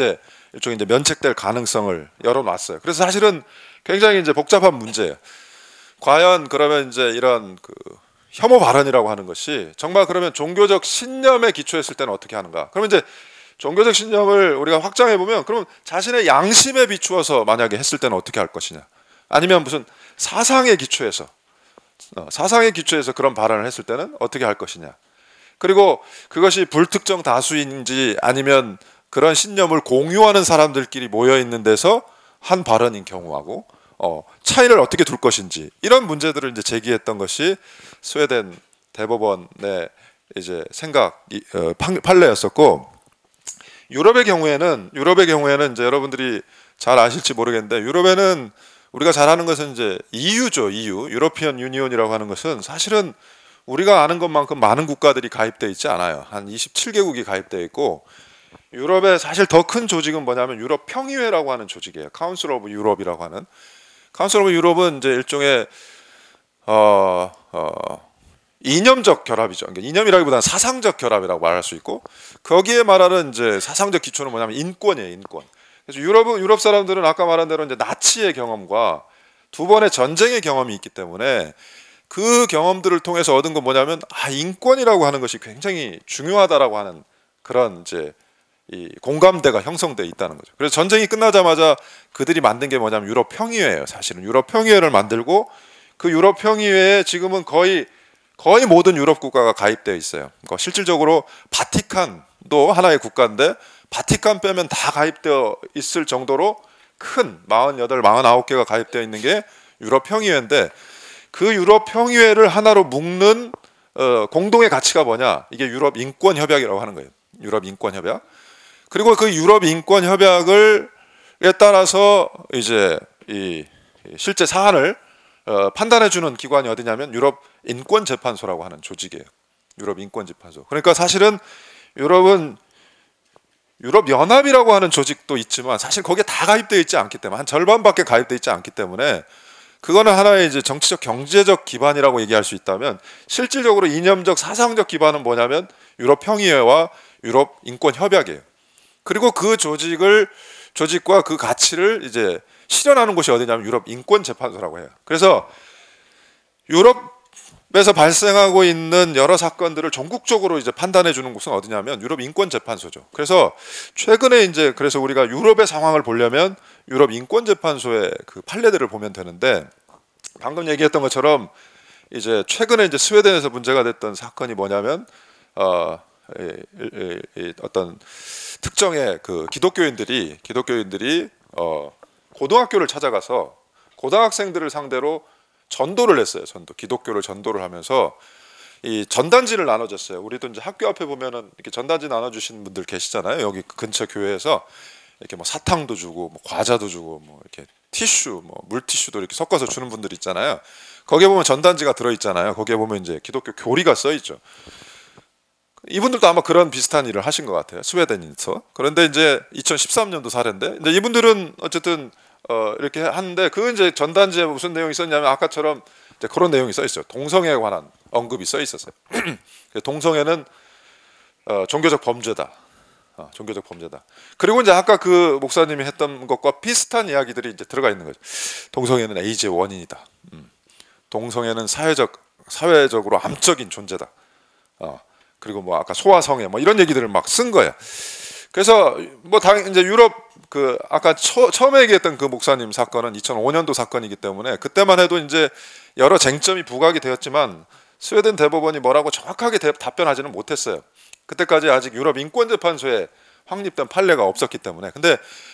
일종의 이제 면책될 가능성을 열어놨어요. 그래서 사실은 굉장히 이제 복잡한 문제예요. 과연 그러면 이제 이런 그 혐오 발언이라고 하는 것이 정말 그러면 종교적 신념에 기초했을 때는 어떻게 하는가? 그러면 이제 종교적 신념을 우리가 확장해 보면 그럼 자신의 양심에 비추어서 만약에 했을 때는 어떻게 할 것이냐? 아니면 무슨 사상에 기초해서 어, 사상에 기초해서 그런 발언을 했을 때는 어떻게 할 것이냐? 그리고 그것이 불특정 다수인지 아니면 그런 신념을 공유하는 사람들끼리 모여 있는 데서 한 발언인 경우하고 어, 차이를 어떻게 둘 것인지 이런 문제들을 이제 제기했던 것이 스웨덴 대법원의 이제 생각 어, 판례였었고, 유럽의 경우에는 유럽의 경우에는 이제 여러분들이 잘 아실지 모르겠는데 유럽에는 우리가 잘 아는 것은 이제 이유죠. 이유 유로피언 유니온이라고 하는 것은 사실은 우리가 아는 것만큼 많은 국가들이 가입되어 있지 않아요. 한 이십칠 개국이 가입되어 있고, 유럽의 사실 더 큰 조직은 뭐냐면 유럽 평의회라고 하는 조직이에요. 카운슬 오브 유럽이라고 하는. 카운슬 오브 유럽은 이제 일종의 어, 어, 이념적 결합이죠. 그러니까 이념이라기보다는 사상적 결합이라고 말할 수 있고, 거기에 말하는 이제 사상적 기초는 뭐냐면 인권이에요. 인권. 그래서 유럽은 유럽 사람들은 아까 말한 대로 이제 나치의 경험과 두 번의 전쟁의 경험이 있기 때문에 그 경험들을 통해서 얻은 건 뭐냐면 아 인권이라고 하는 것이 굉장히 중요하다라고 하는 그런 이제 이 공감대가 형성돼 있다는 거죠. 그래서 전쟁이 끝나자마자 그들이 만든 게 뭐냐면 유럽 평의회예요. 사실은 유럽 평의회를 만들고 그 유럽 평의회에 지금은 거의 거의 모든 유럽 국가가 가입되어 있어요. 그러니까 실질적으로 바티칸도 하나의 국가인데 바티칸 빼면 다 가입되어 있을 정도로 큰 사십팔, 사십구 개가 가입되어 있는 게 유럽 평의회인데, 그 유럽 평의회를 하나로 묶는 어, 공동의 가치가 뭐냐? 이게 유럽 인권 협약이라고 하는 거예요. 유럽 인권 협약. 그리고 그 유럽 인권 협약을에 따라서 이제 이 실제 사안을 어, 판단해주는 기관이 어디냐면 유럽 인권 재판소라고 하는 조직이에요. 유럽 인권 재판소. 그러니까 사실은 유럽은 유럽 연합이라고 하는 조직도 있지만 사실 거기에 다 가입되어 있지 않기 때문에 한 절반밖에 가입되어 있지 않기 때문에 그거는 하나의 이제 정치적 경제적 기반이라고 얘기할 수 있다면, 실질적으로 이념적 사상적 기반은 뭐냐면 유럽 평의회와 유럽 인권 협약이에요. 그리고 그 조직을 조직과 그 가치를 이제 실현하는 곳이 어디냐면 유럽 인권 재판소라고 해요. 그래서 유럽에서 발생하고 있는 여러 사건들을 전국적으로 이제 판단해 주는 곳은 어디냐면 유럽 인권 재판소죠. 그래서 최근에 이제 그래서 우리가 유럽의 상황을 보려면 유럽 인권 재판소의 그 판례들을 보면 되는데, 방금 얘기했던 것처럼 이제 최근에 이제 스웨덴에서 문제가 됐던 사건이 뭐냐면 어, 이, 이, 이 어떤 특정의 그 기독교인들이 기독교인들이 어, 고등학교를 찾아가서 고등학생들을 상대로 전도를 했어요. 전도, 기독교를 전도를 하면서 이 전단지를 나눠줬어요. 우리도 이제 학교 앞에 보면은 이렇게 전단지 나눠주신 분들 계시잖아요. 여기 근처 교회에서 이렇게 뭐 사탕도 주고, 뭐 과자도 주고, 뭐 이렇게 티슈, 뭐 물티슈도 이렇게 섞어서 주는 분들 있잖아요. 거기에 보면 전단지가 들어 있잖아요. 거기에 보면 이제 기독교 교리가 써 있죠. 이분들도 아마 그런 비슷한 일을 하신 것 같아요. 스웨덴에서. 그런데 이제 이천십삼 년도 사례인데, 이제 이분들은 어쨌든 어 이렇게 하는데, 그 이제 전단지에 무슨 내용이 있었냐면 아까처럼 이제 그런 내용이 써 있어요. 동성애에 관한 언급이 써 있었어요. 동성애는 어, 종교적 범죄다. 어, 종교적 범죄다. 그리고 이제 아까 그 목사님이 했던 것과 비슷한 이야기들이 이제 들어가 있는 거죠. 동성애는 에이즈의 원인이다. 음. 동성애는 사회적 사회적으로 암적인 존재다. 어. 그리고 뭐 아까 소아성애 뭐 이런 얘기들을 막 쓴 거예요. 그래서 뭐 당 이제 유럽 그 아까 처, 처음에 얘기했던 그 목사님 사건은 이천오 년도 사건이기 때문에 그때만 해도 이제 여러 쟁점이 부각이 되었지만 스웨덴 대법원이 뭐라고 정확하게 대, 답변하지는 못했어요. 그때까지 아직 유럽 인권재판소에 확립된 판례가 없었기 때문에. 근데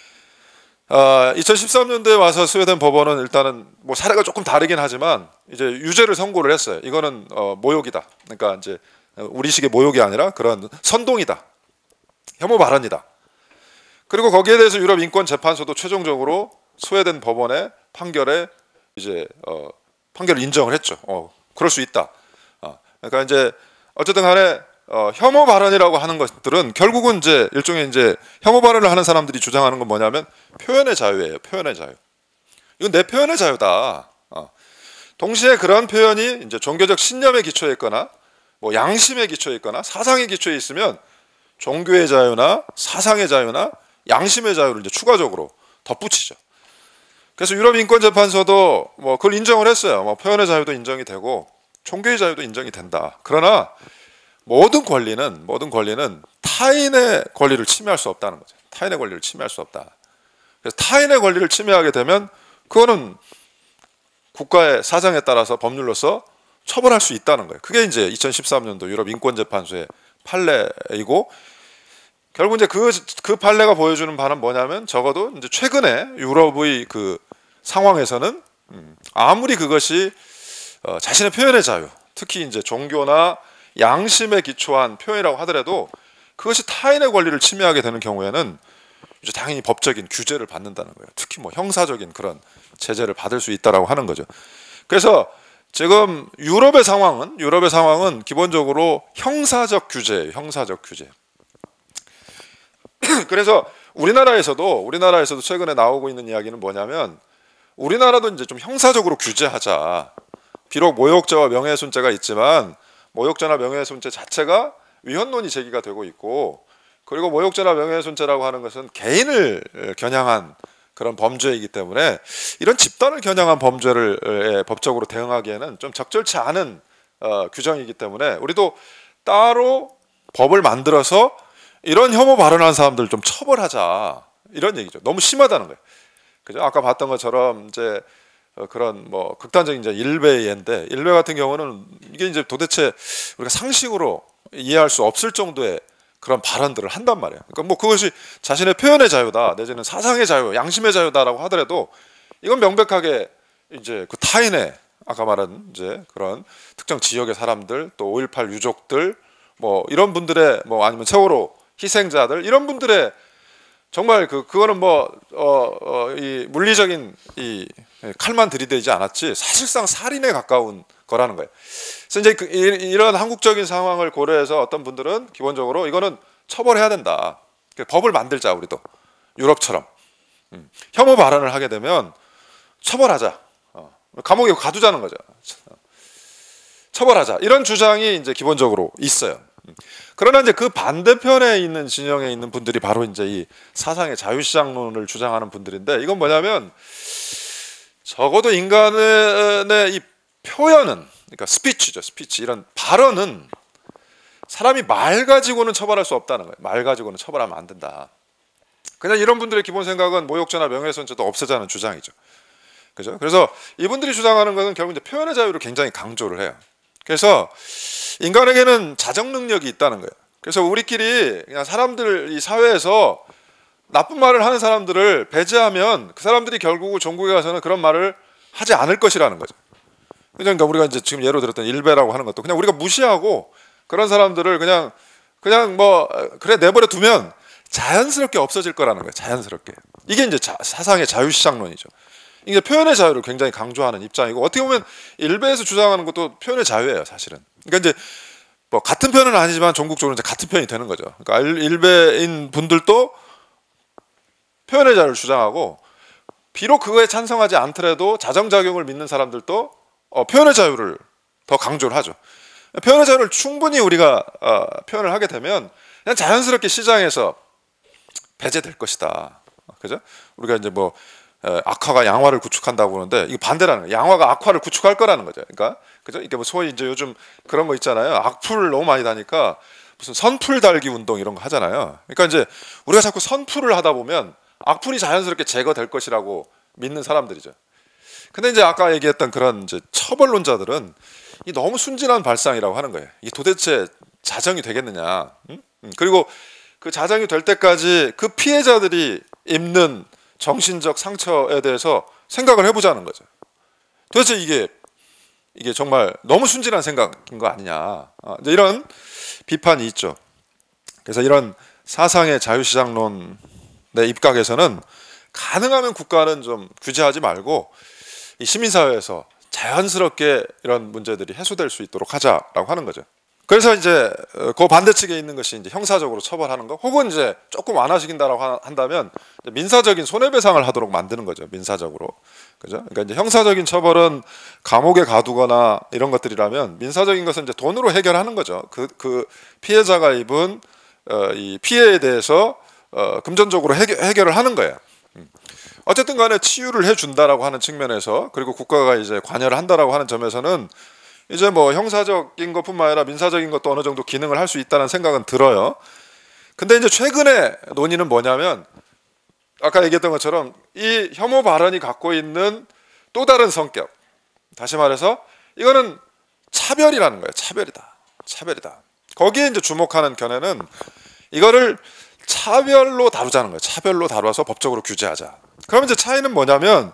어, 이천십삼 년도에 와서 스웨덴 법원은 일단은 뭐 사례가 조금 다르긴 하지만 이제 유죄를 선고를 했어요. 이거는 어, 모욕이다. 그러니까 이제 우리식의 모욕이 아니라 그런 선동이다. 혐오 발언이다. 그리고 거기에 대해서 유럽 인권 재판소도 최종적으로 스웨덴 법원의 판결에 이제 어, 판결을 인정을 했죠. 어, 그럴 수 있다. 어, 그러니까 이제 어쨌든 간에 어, 혐오 발언이라고 하는 것들은 결국은 이제 일종의 이제 혐오 발언을 하는 사람들이 주장하는 건 뭐냐면 표현의 자유예요. 표현의 자유. 이건 내 표현의 자유다. 어. 동시에 그런 표현이 이제 종교적 신념에 기초해 있거나 뭐 양심에 기초해 있거나 사상에 기초해 있으면 종교의 자유나 사상의 자유나 양심의 자유를 이제 추가적으로 덧붙이죠. 그래서 유럽 인권재판소도 뭐 그걸 인정을 했어요. 뭐 표현의 자유도 인정이 되고 종교의 자유도 인정이 된다. 그러나 모든 권리는 모든 권리는 타인의 권리를 침해할 수 없다는 거죠. 타인의 권리를 침해할 수 없다. 그래서 타인의 권리를 침해하게 되면 그거는 국가의 사정에 따라서 법률로서 처벌할 수 있다는 거예요. 그게 이제 이천십삼 년도 유럽 인권재판소의 판례이고, 결국 이제 그, 그 판례가 보여주는 바는 뭐냐면, 적어도 이제 최근에 유럽의 그 상황에서는 아무리 그것이 어, 자신의 표현의 자유, 특히 이제 종교나 양심에 기초한 표현이라고 하더라도 그것이 타인의 권리를 침해하게 되는 경우에는 이제 당연히 법적인 규제를 받는다는 거예요. 특히 뭐 형사적인 그런 제재를 받을 수 있다라고 하는 거죠. 그래서 지금 유럽의 상황은 유럽의 상황은 기본적으로 형사적 규제예요. 형사적 규제. 그래서 우리나라에서도 우리나라에서도 최근에 나오고 있는 이야기는 뭐냐면, 우리나라도 이제 좀 형사적으로 규제하자. 비록 모욕죄와 명예훼손죄가 있지만 모욕죄나 명예훼손죄 자체가 위헌론이 제기가 되고 있고, 그리고 모욕죄나 명예훼손죄라고 하는 것은 개인을 겨냥한 그런 범죄이기 때문에 이런 집단을 겨냥한 범죄를 법적으로 대응하기에는 좀 적절치 않은 어, 규정이기 때문에 우리도 따로 법을 만들어서 이런 혐오 발언한 사람들 좀 처벌하자, 이런 얘기죠. 너무 심하다는 거예요. 그죠? 아까 봤던 것처럼 이제 어, 그런 뭐 극단적인 이제 일베인데, 일베 같은 경우는 이게 이제 도대체 우리가 상식으로 이해할 수 없을 정도의 그런 발언들을 한단 말이에요. 그러니까 뭐 그것이 자신의 표현의 자유다, 내지는 사상의 자유, 양심의 자유다라고 하더라도 이건 명백하게 이제 그 타인의, 아까 말한 이제 그런 특정 지역의 사람들, 또 오일팔 유족들, 뭐 이런 분들의, 뭐 아니면 세월호 희생자들, 이런 분들의 정말 그 그거는 뭐 어 어 이 물리적인 이 칼만 들이대지 않았지 사실상 살인에 가까운 거라는 거예요. 그래서 이제 그 이런 한국적인 상황을 고려해서 어떤 분들은 기본적으로 이거는 처벌해야 된다. 법을 만들자, 우리도 유럽처럼 음. 혐오 발언을 하게 되면 처벌하자, 어. 감옥에 가두자는 거죠. 처벌하자, 이런 주장이 이제 기본적으로 있어요. 그러나 이제 그 반대편에 있는 진영에 있는 분들이 바로 이제 이 사상의 자유시장론을 주장하는 분들인데, 이건 뭐냐면 적어도 인간의 이 표현은, 그러니까 스피치죠, 스피치, 이런 발언은 사람이 말 가지고는 처벌할 수 없다는 거예요. 말 가지고는 처벌하면 안 된다. 그냥 이런 분들의 기본 생각은 모욕죄나 명예훼손죄도 없애자는 주장이죠. 그죠? 그래서 이분들이 주장하는 것은 결국 이제 표현의 자유를 굉장히 강조를 해요. 그래서 인간에게는 자정 능력이 있다는 거예요. 그래서 우리끼리 그냥 사람들, 이 사회에서 나쁜 말을 하는 사람들을 배제하면 그 사람들이 결국 종국에 가서는 그런 말을 하지 않을 것이라는 거죠. 그러니까 우리가 이제 지금 예로 들었던 일베라고 하는 것도 그냥 우리가 무시하고 그런 사람들을 그냥 그냥 뭐 그래 내버려 두면 자연스럽게 없어질 거라는 거예요. 자연스럽게. 이게 이제 자, 사상의 자유시장론이죠. 이게 표현의 자유를 굉장히 강조하는 입장이고, 어떻게 보면 일베에서 주장하는 것도 표현의 자유예요, 사실은. 그러니까 이제 뭐 같은 편은 아니지만 전국적으로 이제 같은 편이 되는 거죠. 그러니까 일베인 분들도 표현의 자유를 주장하고, 비록 그거에 찬성하지 않더라도 자정작용을 믿는 사람들도 어, 표현의 자유를 더 강조를 하죠. 표현의 자유를 충분히 우리가 어, 표현을 하게 되면 그냥 자연스럽게 시장에서 배제될 것이다. 그죠? 우리가 이제 뭐 에, 악화가 양화를 구축한다고 그러는데 이게 반대라는 거예요. 양화가 악화를 구축할 거라는 거죠. 그러니까 그죠? 이게 뭐 소위 이제 요즘 그런 거 있잖아요. 악플 너무 많이 다니까 무슨 선풀 달기 운동 이런 거 하잖아요. 그러니까 이제 우리가 자꾸 선풀을 하다 보면 악플이 자연스럽게 제거될 것이라고 믿는 사람들이죠. 근데 이제 아까 얘기했던 그런 이제 처벌론자들은 이 너무 순진한 발상이라고 하는 거예요. 이게 도대체 자정이 되겠느냐? 응? 그리고 그 자정이 될 때까지 그 피해자들이 입는 정신적 상처에 대해서 생각을 해보자는 거죠. 도대체 이게 이게 정말 너무 순진한 생각인 거 아니냐? 아, 이제 이런 비판이 있죠. 그래서 이런 사상의 자유시장론의 입각에서는 가능하면 국가는 좀 규제하지 말고 이 시민사회에서 자연스럽게 이런 문제들이 해소될 수 있도록 하자라고 하는 거죠. 그래서 이제 그 반대측에 있는 것이 이제 형사적으로 처벌하는 거, 혹은 이제 조금 완화시킨다라고 한다면 민사적인 손해배상을 하도록 만드는 거죠. 민사적으로, 그죠? 그러니까 이제 형사적인 처벌은 감옥에 가두거나 이런 것들이라면, 민사적인 것은 이제 돈으로 해결하는 거죠. 그, 그 피해자가 입은 어, 이 피해에 대해서 어, 금전적으로 해결, 해결을 하는 거예요. 어쨌든 간에 치유를 해준다라고 하는 측면에서, 그리고 국가가 이제 관여를 한다라고 하는 점에서는 이제 뭐 형사적인 것뿐만 아니라 민사적인 것도 어느 정도 기능을 할 수 있다는 생각은 들어요. 근데 이제 최근에 논의는 뭐냐면, 아까 얘기했던 것처럼 이 혐오 발언이 갖고 있는 또 다른 성격, 다시 말해서 이거는 차별이라는 거예요. 차별이다. 차별이다. 거기에 이제 주목하는 견해는 이거를 차별로 다루자는 거예요. 차별로 다루어서 법적으로 규제하자. 그러면 이제 차이는 뭐냐면,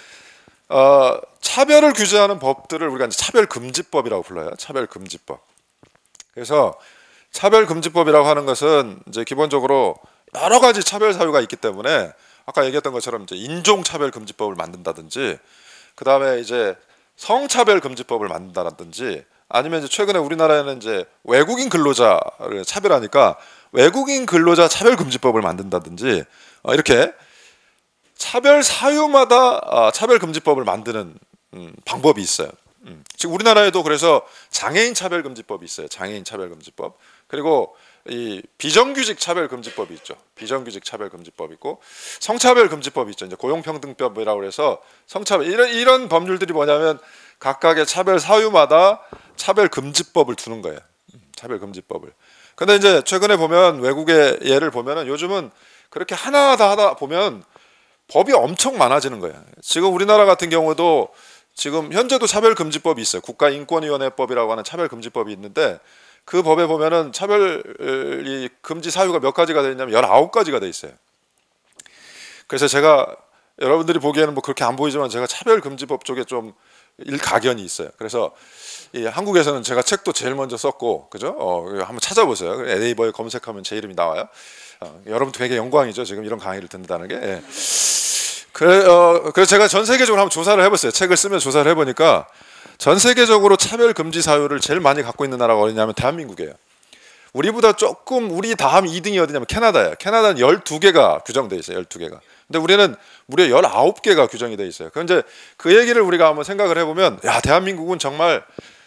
어, 차별을 규제하는 법들을 우리가 이제 차별금지법이라고 불러요. 차별금지법. 그래서 차별금지법이라고 하는 것은 이제 기본적으로 여러 가지 차별 사유가 있기 때문에 아까 얘기했던 것처럼 이제 인종차별금지법을 만든다든지, 그 다음에 이제 성차별금지법을 만든다든지, 아니면 이제 최근에 우리나라에는 이제 외국인 근로자를 차별하니까 외국인 근로자 차별금지법을 만든다든지, 어, 이렇게 차별 사유마다 차별금지법을 만드는 음, 방법이 있어요. 음. 지금 우리나라에도 그래서 장애인 차별금지법이 있어요. 장애인 차별금지법. 그리고 이 비정규직 차별금지법이 있죠. 비정규직 차별금지법 있고, 성차별금지법이 있죠. 이제 고용평등법이라고 해서 성차별, 이런 이런 법률들이 뭐냐면 각각의 차별 사유마다 차별금지법을 두는 거예요. 차별금지법을. 근데 이제 최근에 보면 외국의 예를 보면은 요즘은 그렇게 하나하나 하다 보면 법이 엄청 많아지는 거예요. 지금 우리나라 같은 경우도 지금 현재도 차별금지법이 있어요. 국가인권위원회법이라고 하는 차별금지법이 있는데, 그 법에 보면은 차별이 금지 사유가 몇 가지가 되어 있냐면 열아홉 가지가 되어 있어요. 그래서 제가 여러분들이 보기에는 뭐 그렇게 안 보이지만 제가 차별금지법 쪽에 좀 일가견이 있어요. 그래서 이 한국에서는 제가 책도 제일 먼저 썼고, 그죠? 어, 한번 찾아보세요. 네이버에 검색하면 제 이름이 나와요. 어, 여러분 되게 영광이죠. 지금 이런 강의를 듣는다는 게. 예. 그래, 어, 그래서 제가 전 세계적으로 한번 조사를 해봤어요. 책을 쓰면 조사를 해보니까 전 세계적으로 차별 금지 사유를 제일 많이 갖고 있는 나라가 어디냐면 대한민국이에요. 우리보다 조금, 우리 다음 이 등이 어디냐면 캐나다예요. 캐나다는 열두 개가 규정돼 있어요. 열두 개가. 근데 우리는 무려 열아홉 개가 규정이 돼 있어요. 그럼 이제 그 얘기를 우리가 한번 생각을 해보면, 야, 대한민국은 정말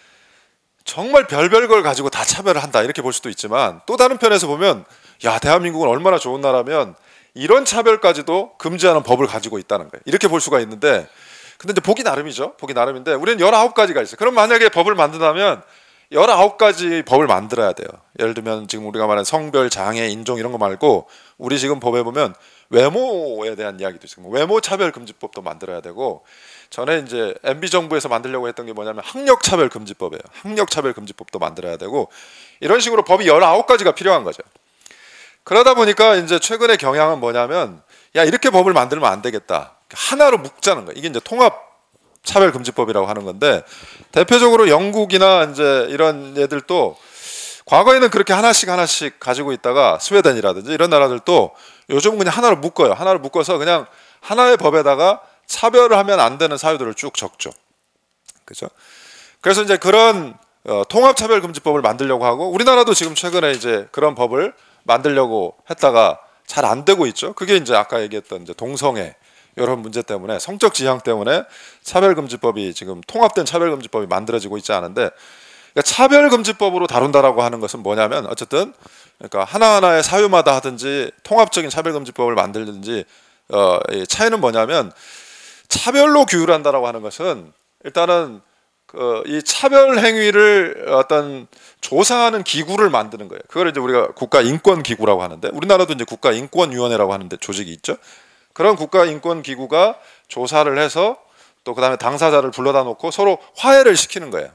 정말 별별 걸 가지고 다 차별을 한다, 이렇게 볼 수도 있지만, 또 다른 편에서 보면, 야, 대한민국은 얼마나 좋은 나라면 이런 차별까지도 금지하는 법을 가지고 있다는 거예요. 이렇게 볼 수가 있는데, 근데 이제 보기 나름이죠. 보기 나름인데 우리는 열아홉 가지가 있어요. 그럼 만약에 법을 만든다면 열아홉 가지 법을 만들어야 돼요. 예를 들면 지금 우리가 말하는 성별, 장애, 인종 이런 거 말고, 우리 지금 법에 보면 외모에 대한 이야기도 있어요. 외모 차별 금지법도 만들어야 되고, 전에 이제 엠비 정부에서 만들려고 했던 게 뭐냐면 학력 차별 금지법이에요. 학력 차별 금지법도 만들어야 되고, 이런 식으로 법이 열아홉 가지가 필요한 거죠. 그러다 보니까 이제 최근의 경향은 뭐냐면, 야, 이렇게 법을 만들면 안 되겠다. 하나로 묶자는 거예요. 이게 이제 통합 차별 금지법이라고 하는 건데, 대표적으로 영국이나 이제 이런 애들도 과거에는 그렇게 하나씩 하나씩 가지고 있다가, 스웨덴이라든지 이런 나라들도 요즘은 그냥 하나로 묶어요. 하나로 묶어서 그냥 하나의 법에다가 차별을 하면 안 되는 사유들을 쭉 적죠. 그렇죠? 그래서 이제 그런 어, 통합 차별 금지법을 만들려고 하고, 우리나라도 지금 최근에 이제 그런 법을 만들려고 했다가 잘 안 되고 있죠. 그게 이제 아까 얘기했던 이제 동성애 이런 문제 때문에, 성적 지향 때문에 차별금지법이 지금 통합된 차별금지법이 만들어지고 있지 않은데, 그러니까 차별금지법으로 다룬다라고 하는 것은 뭐냐면, 어쨌든 그러니까 하나하나의 사유마다 하든지 통합적인 차별금지법을 만들든지, 어, 이 차이는 뭐냐면, 차별로 규율한다라고 하는 것은 일단은 그 이 차별 행위를 어떤 조사하는 기구를 만드는 거예요. 그걸 이제 우리가 국가인권기구라고 하는데, 우리나라도 이제 국가인권위원회라고 하는데 조직이 있죠. 그런 국가인권기구가 조사를 해서 또 그 다음에 당사자를 불러다 놓고 서로 화해를 시키는 거예요.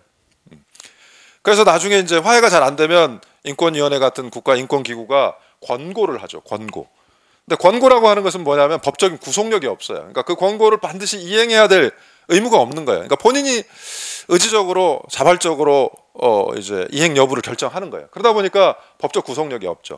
그래서 나중에 이제 화해가 잘 안 되면 인권위원회 같은 국가인권기구가 권고를 하죠. 권고. 근데 권고라고 하는 것은 뭐냐면 법적인 구속력이 없어요. 그러니까 그 권고를 반드시 이행해야 될 의무가 없는 거예요. 그러니까 본인이 의지적으로 자발적으로 어 이제 이행 여부를 결정하는 거예요. 그러다 보니까 법적 구속력이 없죠.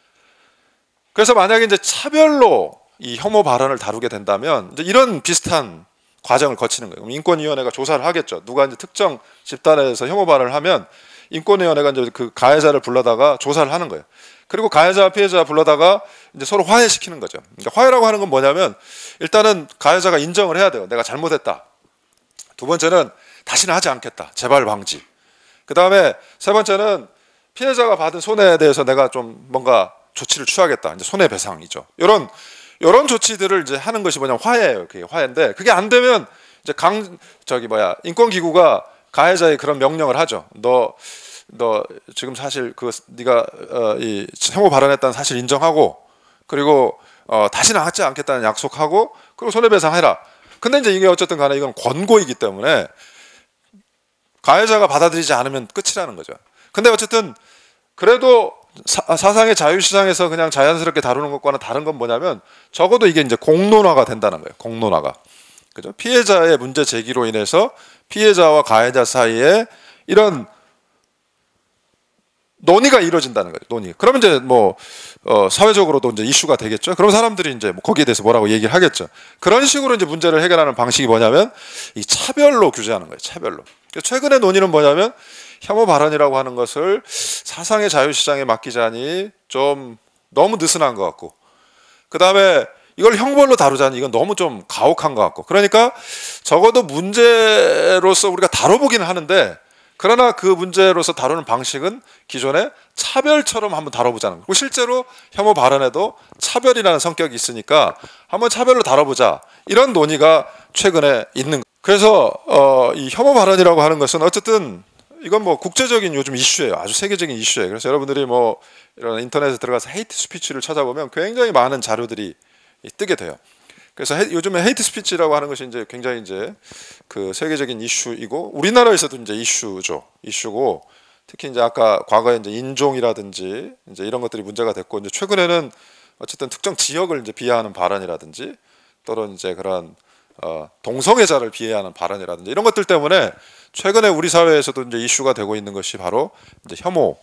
그래서 만약에 이제 차별로 이 혐오 발언을 다루게 된다면 이제 이런 비슷한 과정을 거치는 거예요. 인권위원회가 조사를 하겠죠. 누가 이제 특정 집단에서 혐오 발언을 하면 인권위원회가 이제 그 가해자를 불러다가 조사를 하는 거예요. 그리고 가해자와 피해자 불러다가 이제 서로 화해시키는 거죠. 그러니까 화해라고 하는 건 뭐냐면, 일단은 가해자가 인정을 해야 돼요. 내가 잘못했다. 두 번째는 다시는 하지 않겠다. 재발 방지. 그 다음에 세 번째는 피해자가 받은 손해에 대해서 내가 좀 뭔가 조치를 취하겠다. 이제 손해배상이죠. 이런 이런 조치들을 이제 하는 것이 뭐냐면 화해예요. 그게 화해인데 그게 안 되면 이제 강 저기 뭐야 인권기구가 가해자의 그런 명령을 하죠. 너 너 지금 사실 그 네가 어, 이 혐오 발언했다는 사실 인정하고 그리고 어, 다시는 하지 않겠다는 약속하고 그리고 손해배상해라. 근데 이제 이게 어쨌든 간에 이건 권고이기 때문에 가해자가 받아들이지 않으면 끝이라는 거죠. 근데 어쨌든 그래도 사, 사상의 자유시장에서 그냥 자연스럽게 다루는 것과는 다른 건 뭐냐면 적어도 이게 이제 공론화가 된다는 거예요. 공론화가. 그죠? 피해자의 문제 제기로 인해서 피해자와 가해자 사이에 이런 논의가 이루어진다는 거죠. 논의. 그러면 이제 뭐 어, 사회적으로도 이제 이슈가 되겠죠. 그럼 사람들이 이제 뭐 거기에 대해서 뭐라고 얘기를 하겠죠. 그런 식으로 이제 문제를 해결하는 방식이 뭐냐면 이 차별로 규제하는 거예요. 차별로. 최근의 논의는 뭐냐면 혐오 발언이라고 하는 것을 사상의 자유시장에 맡기자니 좀 너무 느슨한 것 같고, 그 다음에 이걸 형벌로 다루자니 이건 너무 좀 가혹한 것 같고, 그러니까 적어도 문제로서 우리가 다뤄보기는 하는데 그러나 그 문제로서 다루는 방식은 기존의 차별처럼 한번 다뤄보자는 거고, 실제로 혐오 발언에도 차별이라는 성격이 있으니까 한번 차별로 다뤄보자, 이런 논의가 최근에 있는 거예요. 그래서 어, 이 혐오 발언이라고 하는 것은 어쨌든 이건 뭐 국제적인 요즘 이슈예요. 아주 세계적인 이슈예요. 그래서 여러분들이 뭐 이런 인터넷에 들어가서 헤이트 스피치를 찾아보면 굉장히 많은 자료들이 뜨게 돼요. 그래서 헤, 요즘에 헤이트 스피치라고 하는 것이 이제 굉장히 이제 그 세계적인 이슈이고 우리나라에서도 이제 이슈죠. 이슈고 특히 이제 아까 과거에 이제 인종이라든지 이제 이런 것들이 문제가 됐고, 이제 최근에는 어쨌든 특정 지역을 이제 비하하는 발언이라든지 또는 이제 그런 어, 동성애자를 비하하는 발언이라든지 이런 것들 때문에 최근에 우리 사회에서도 이제 이슈가 되고 있는 것이 바로 이제 혐오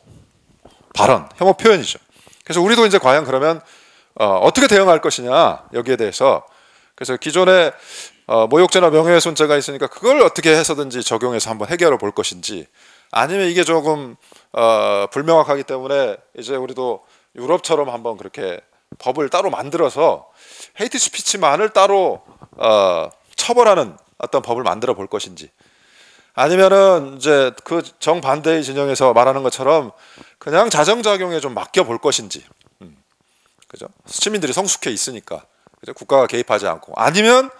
발언, 혐오 표현이죠. 그래서 우리도 이제 과연 그러면 어, 어떻게 대응할 것이냐 여기에 대해서, 그래서 기존에 어, 모욕죄나 명예훼손죄가 있으니까 그걸 어떻게 해서든지 적용해서 한번 해결해 볼 것인지, 아니면 이게 조금 어, 불명확하기 때문에 이제 우리도 유럽처럼 한번 그렇게 법을 따로 만들어서 헤이트 스피치만을 따로 어, 처벌하는 어떤 법을 만들어 볼 것인지, 아니면은 이제 그 정반대의 진영에서 말하는 것처럼 그냥 자정작용에 좀 맡겨 볼 것인지, 음, 그죠? 시민들이 성숙해 있으니까, 그죠? 국가가 개입하지 않고, 아니면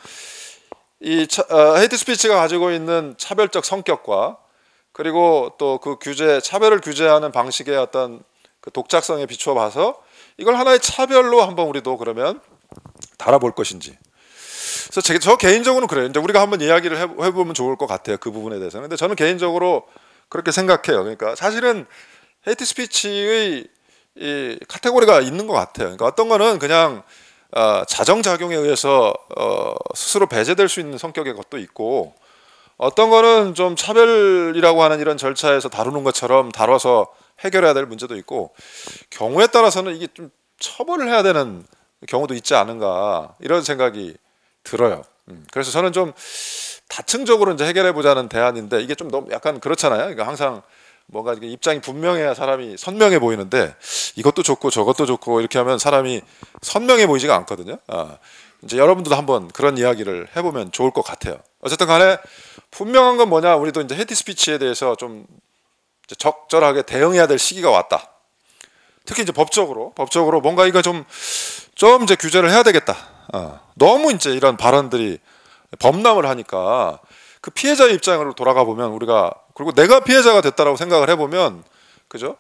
이 차, 어, 헤이트 스피치가 가지고 있는 차별적 성격과 그리고 또 그 규제 차별을 규제하는 방식의 어떤 그 독작성에 비추어 봐서 이걸 하나의 차별로 한번 우리도 그러면 달아볼 것인지. 그래서 제, 저 개인적으로는 그래요. 이제 우리가 한번 이야기를 해, 해보면 좋을 것 같아요. 그 부분에 대해서는. 근데 저는 개인적으로 그렇게 생각해요. 그러니까 사실은 헤이트 스피치의 이 카테고리가 있는 것 같아요. 그러니까 어떤 거는 그냥 어, 자정작용에 의해서 어, 스스로 배제될 수 있는 성격의 것도 있고, 어떤 거는 좀 차별이라고 하는 이런 절차에서 다루는 것처럼 다뤄서 해결해야 될 문제도 있고, 경우에 따라서는 이게 좀 처벌을 해야 되는 경우도 있지 않은가, 이런 생각이 들어요. 음, 그래서 저는 좀 다층적으로 이제 해결해 보자는 대안인데, 이게 좀 너무 약간 그렇잖아요. 그러니까 항상 뭔가 입장이 분명해야 사람이 선명해 보이는데, 이것도 좋고 저것도 좋고 이렇게 하면 사람이 선명해 보이지가 않거든요. 아, 이제 여러분들도 한번 그런 이야기를 해보면 좋을 것 같아요. 어쨌든 간에 분명한 건 뭐냐, 우리도 이제 헤이트 스피치에 대해서 좀 적절하게 대응해야 될 시기가 왔다. 특히 이제 법적으로 법적으로 뭔가 이거 좀 좀 이제 규제를 해야 되겠다. 어, 너무 이제 이런 발언들이 범람을 하니까 그 피해자의 입장으로 돌아가 보면 우리가, 그리고 내가 피해자가 됐다라고 생각을 해보면, 그죠?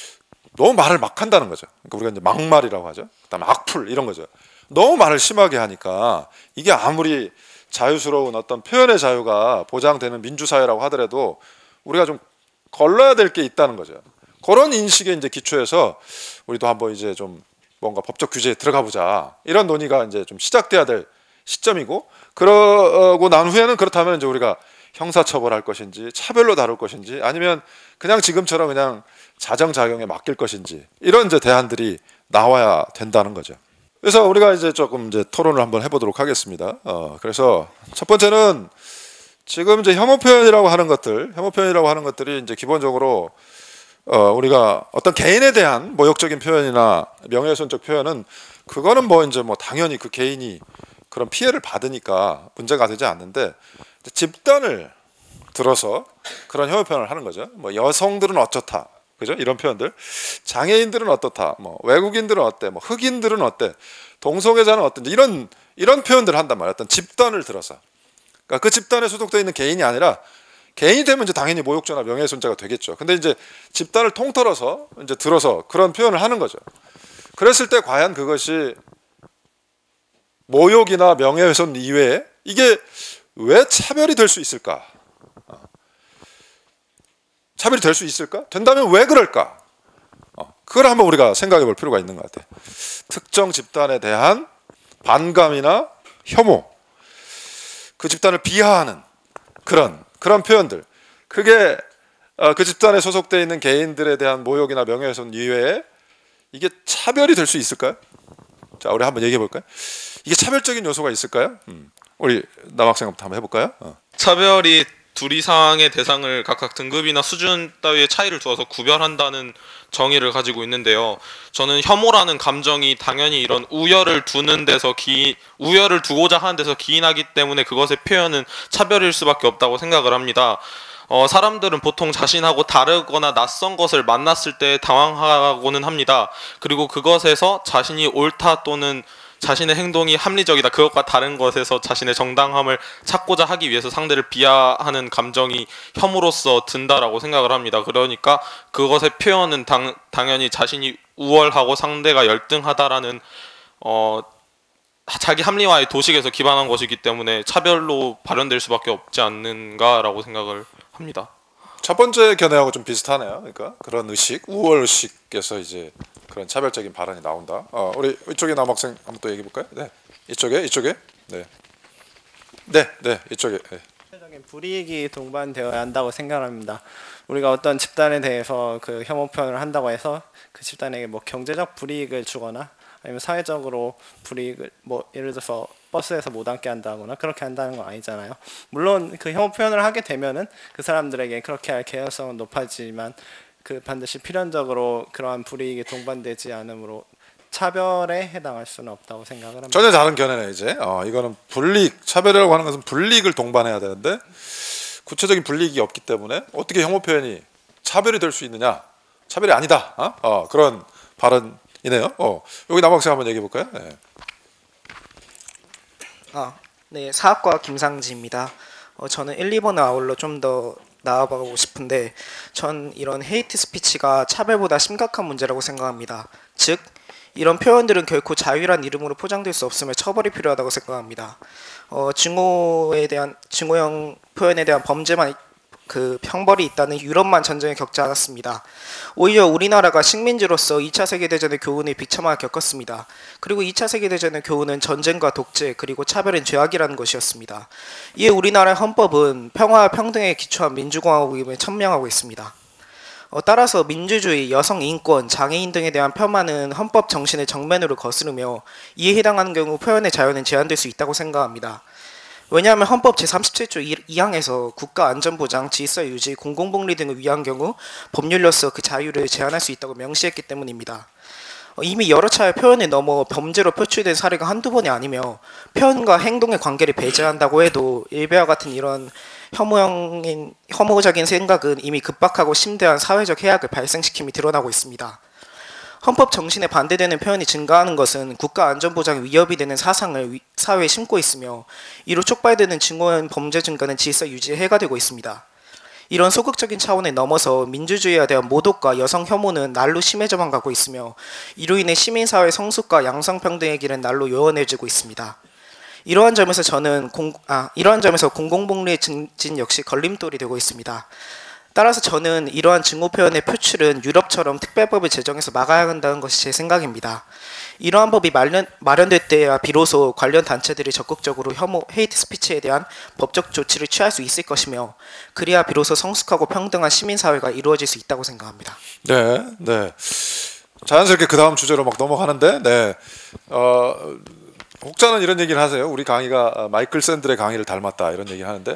너무 말을 막 한다는 거죠. 그러니까 우리가 이제 막말이라고 하죠. 그다음에 악플 이런 거죠. 너무 말을 심하게 하니까 이게 아무리 자유스러운 어떤 표현의 자유가 보장되는 민주사회라고 하더라도 우리가 좀 걸러야 될 게 있다는 거죠. 그런 인식에 이제 기초해서 우리도 한번 이제 좀 뭔가 법적 규제에 들어가 보자, 이런 논의가 이제 좀 시작돼야 될 시점이고, 그러고 난 후에는 그렇다면 이제 우리가 형사처벌할 것인지 차별로 다룰 것인지 아니면 그냥 지금처럼 그냥 자정작용에 맡길 것인지, 이런 이제 대안들이 나와야 된다는 거죠. 그래서 우리가 이제 조금 이제 토론을 한번 해보도록 하겠습니다. 어, 그래서 첫 번째는 지금 이제 혐오 표현이라고 하는 것들, 혐오 표현이라고 하는 것들이 이제 기본적으로 어, 우리가 어떤 개인에 대한 모욕적인 표현이나 명예훼손적 표현은 그거는 뭐 이제 뭐 당연히 그 개인이 그런 피해를 받으니까 문제가 되지 않는데, 집단을 들어서 그런 혐오 표현을 하는 거죠. 뭐 여성들은 어쩌다, 그죠? 이런 표현들. 장애인들은 어떻다. 뭐 외국인들은 어때? 뭐 흑인들은 어때? 동성애자는 어떤지 이런 이런 표현들을 한단 말이야. 어떤 집단을 들어서. 그러니까 그 집단에 소속되어 있는 개인이 아니라 개인이 되면 이제 당연히 모욕죄나 명예훼손죄가 되겠죠. 근데 이제 집단을 통틀어서 이제 들어서 그런 표현을 하는 거죠. 그랬을 때 과연 그것이 모욕이나 명예훼손 이외에 이게 왜 차별이 될 수 있을까? 차별이 될 수 있을까? 된다면 왜 그럴까? 어, 그걸 한번 우리가 생각해 볼 필요가 있는 것 같아요. 특정 집단에 대한 반감이나 혐오, 그 집단을 비하하는 그런 그런 표현들, 그게 어, 그 집단에 소속되어 있는 개인들에 대한 모욕이나 명예훼손 이외에 이게 차별이 될 수 있을까요? 자, 우리 한번 얘기해 볼까요? 이게 차별적인 요소가 있을까요? 음, 우리 남학생부터 한번 해볼까요? 어. 차별이 둘 이상의 대상을 각각 등급이나 수준 따위의 차이를 두어서 구별한다는 정의를 가지고 있는데요. 저는 혐오라는 감정이 당연히 이런 우열을 두는 데서 기 우열을 두고자 하는 데서 기인하기 때문에 그것의 표현은 차별일 수밖에 없다고 생각을 합니다. 어, 사람들은 보통 자신하고 다르거나 낯선 것을 만났을 때 당황하고는 합니다. 그리고 그것에서 자신이 옳다 또는 자신의 행동이 합리적이다, 그것과 다른 것에서 자신의 정당함을 찾고자 하기 위해서 상대를 비하하는 감정이 혐오로서 든다라고 생각을 합니다. 그러니까 그것의 표현은 당, 당연히 자신이 우월하고 상대가 열등하다라는 어, 자기 합리화의 도식에서 기반한 것이기 때문에 차별로 발현될 수밖에 없지 않는가라고 생각을 합니다. 첫 번째 견해하고 좀 비슷하네요. 그러니까 그런 의식, 우월 의식에서 이제 그런 차별적인 발언이 나온다. 어, 우리 이쪽에 남학생 한번 또 얘기해 볼까요? 네, 이쪽에, 이쪽에, 네, 네, 네, 이쪽에. 네. 적인 불이익이 동반되어야 한다고 생각합니다. 우리가 어떤 집단에 대해서 그 혐오 표현을 한다고 해서 그 집단에게 뭐 경제적 불이익을 주거나 아니면 사회적으로 불이익을 뭐 예를 들어서 버스에서 못 앉게 한다거나 그렇게 한다는 건 아니잖아요. 물론 그 혐오 표현을 하게 되면은 그 사람들에게 그렇게 할 개연성은 높아지지만 그 반드시 필연적으로 그러한 불이익이 동반되지 않으므로 차별에 해당할 수는 없다고 생각을 합니다. 전혀 다른 견해네 이제. 어, 이거는 불이익, 차별이라고 하는 것은 불이익을 동반해야 되는데 구체적인 불이익이 없기 때문에 어떻게 혐오 표현이 차별이 될 수 있느냐? 차별이 아니다. 어? 어, 그런 발언이네요. 어, 여기 남학생 한번 얘기해 볼까요? 네. 아, 네, 사학과 김상지입니다. 어, 저는 일, 이 번을 아울러 좀 더 나아보고 싶은데 전 이런 헤이트 스피치가 차별보다 심각한 문제라고 생각합니다. 즉, 이런 표현들은 결코 자유란 이름으로 포장될 수 없음을 처벌이 필요하다고 생각합니다. 어, 증오에 대한 증오형 표현에 대한 범죄만 그 형벌이 있다는 유럽만 전쟁을 겪지 않았습니다. 오히려 우리나라가 식민지로서 이 차 세계대전의 교훈을 비참하게 겪었습니다. 그리고 이 차 세계대전의 교훈은 전쟁과 독재 그리고 차별은 죄악이라는 것이었습니다. 이에 우리나라의 헌법은 평화와 평등에 기초한 민주공화국임을 천명하고 있습니다. 어, 따라서 민주주의, 여성 인권, 장애인 등에 대한 폄하는 헌법 정신을 정면으로 거스르며 이에 해당하는 경우 표현의 자유는 제한될 수 있다고 생각합니다. 왜냐하면 헌법 제삼십칠 조 이 항에서 국가 안전보장, 질서 유지, 공공복리 등을 위한 경우 법률로서 그 자유를 제한할 수 있다고 명시했기 때문입니다. 어, 이미 여러 차례 표현을 넘어 범죄로 표출된 사례가 한두 번이 아니며 표현과 행동의 관계를 배제한다고 해도 일베와 같은 이런 혐오형인, 혐오적인 생각은 이미 급박하고 심대한 사회적 해악을 발생시킴이 드러나고 있습니다. 헌법 정신에 반대되는 표현이 증가하는 것은 국가 안전보장에 위협이 되는 사상을 위, 사회에 심고 있으며 이로 촉발되는 증오형 범죄 증가는 질서 유지에 해가 되고 있습니다. 이런 소극적인 차원에 넘어서 민주주의에 대한 모독과 여성 혐오는 날로 심해져만 가고 있으며 이로 인해 시민사회 성숙과 양성평등의 길은 날로 요원해지고 있습니다. 이러한 점에서 저는 공, 아, 이러한 점에서 공공복리의 증진 역시 걸림돌이 되고 있습니다. 따라서 저는 이러한 증오 표현의 표출은 유럽처럼 특별법을 제정해서 막아야 한다는 것이 제 생각입니다. 이러한 법이 마련, 마련될 때야 비로소 관련 단체들이 적극적으로 혐오, 헤이트 스피치에 대한 법적 조치를 취할 수 있을 것이며 그래야 비로소 성숙하고 평등한 시민사회가 이루어질 수 있다고 생각합니다. 네, 네. 자연스럽게 그 다음 주제로 막 넘어가는데, 네. 어, 혹자는 이런 얘기를 하세요. 우리 강의가 마이클 샌들의 강의를 닮았다 이런 얘기를 하는데.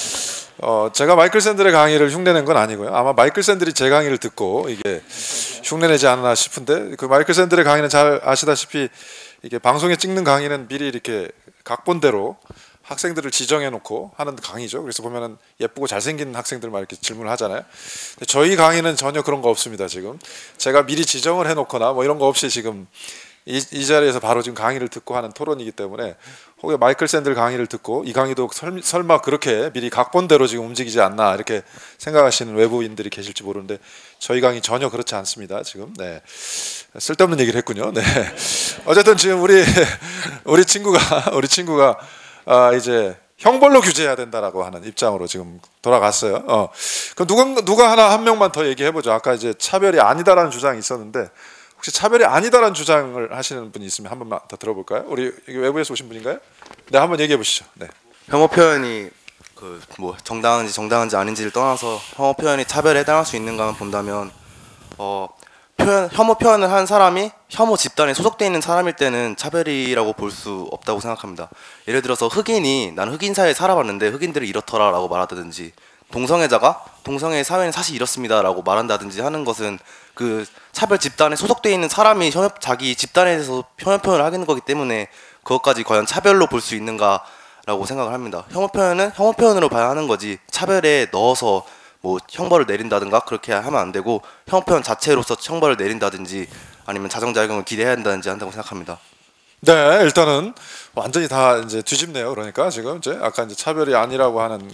어, 제가 마이클 샌들의 강의를 흉내낸 건 아니고요. 아마 마이클 샌들이 제 강의를 듣고 이게 흉내내지 않았나 싶은데 그 마이클 샌들의 강의는 잘 아시다시피 이게 방송에 찍는 강의는 미리 이렇게 각본대로 학생들을 지정해 놓고 하는 강의죠. 그래서 보면은 예쁘고 잘생긴 학생들만 이렇게 질문을 하잖아요. 근데 저희 강의는 전혀 그런 거 없습니다. 지금 제가 미리 지정을 해 놓거나 뭐 이런 거 없이 지금 이, 이 자리에서 바로 지금 강의를 듣고 하는 토론이기 때문에, 혹여 마이클 샌들 강의를 듣고 이 강의도 설, 설마 그렇게 미리 각본대로 지금 움직이지 않나 이렇게 생각하시는 외부인들이 계실지 모르는데, 저희 강의 전혀 그렇지 않습니다. 지금 네, 쓸데없는 얘기를 했군요. 네, 어쨌든 지금 우리 우리 친구가 우리 친구가 아, 이제 형벌로 규제해야 된다라고 하는 입장으로 지금 돌아갔어요. 어, 그럼 누가 누가 하나 한 명만 더 얘기해 보죠. 아까 이제 차별이 아니다라는 주장이 있었는데, 혹시 차별이 아니다라는 주장을 하시는 분이 있으면 한 번만 더 들어볼까요? 우리 외부에서 오신 분인가요? 네, 한번 얘기해 보시죠. 네. 혐오 표현이 그 뭐 정당한지 정당한지 아닌지를 떠나서 혐오 표현이 차별에 해당할 수 있는가만 본다면, 어 표현 혐오 표현을 한 사람이 혐오 집단에 소속돼 있는 사람일 때는 차별이라고 볼 수 없다고 생각합니다. 예를 들어서 흑인이 나는 흑인 사회에 살아봤는데 흑인들이 이렇더라라고 말한다든지, 동성애자가 동성애 사회는 사실 이렇습니다라고 말한다든지 하는 것은 그 차별 집단에 소속돼 있는 사람이 혐오, 자기 집단에 대해서 혐오 표현을 하는 거기 때문에 그것까지 과연 차별로 볼 수 있는가라고 생각을 합니다. 혐오 표현은 혐오 표현으로 봐야 하는 거지, 차별에 넣어서 뭐 형벌을 내린다든가 그렇게 하면 안 되고, 혐오 표현 자체로서 형벌을 내린다든지 아니면 자정작용을 기대해야 한다든지 한다고 생각합니다. 네, 일단은 완전히 다 이제 뒤집네요. 그러니까 지금 이제 아까 이제 차별이 아니라고 하는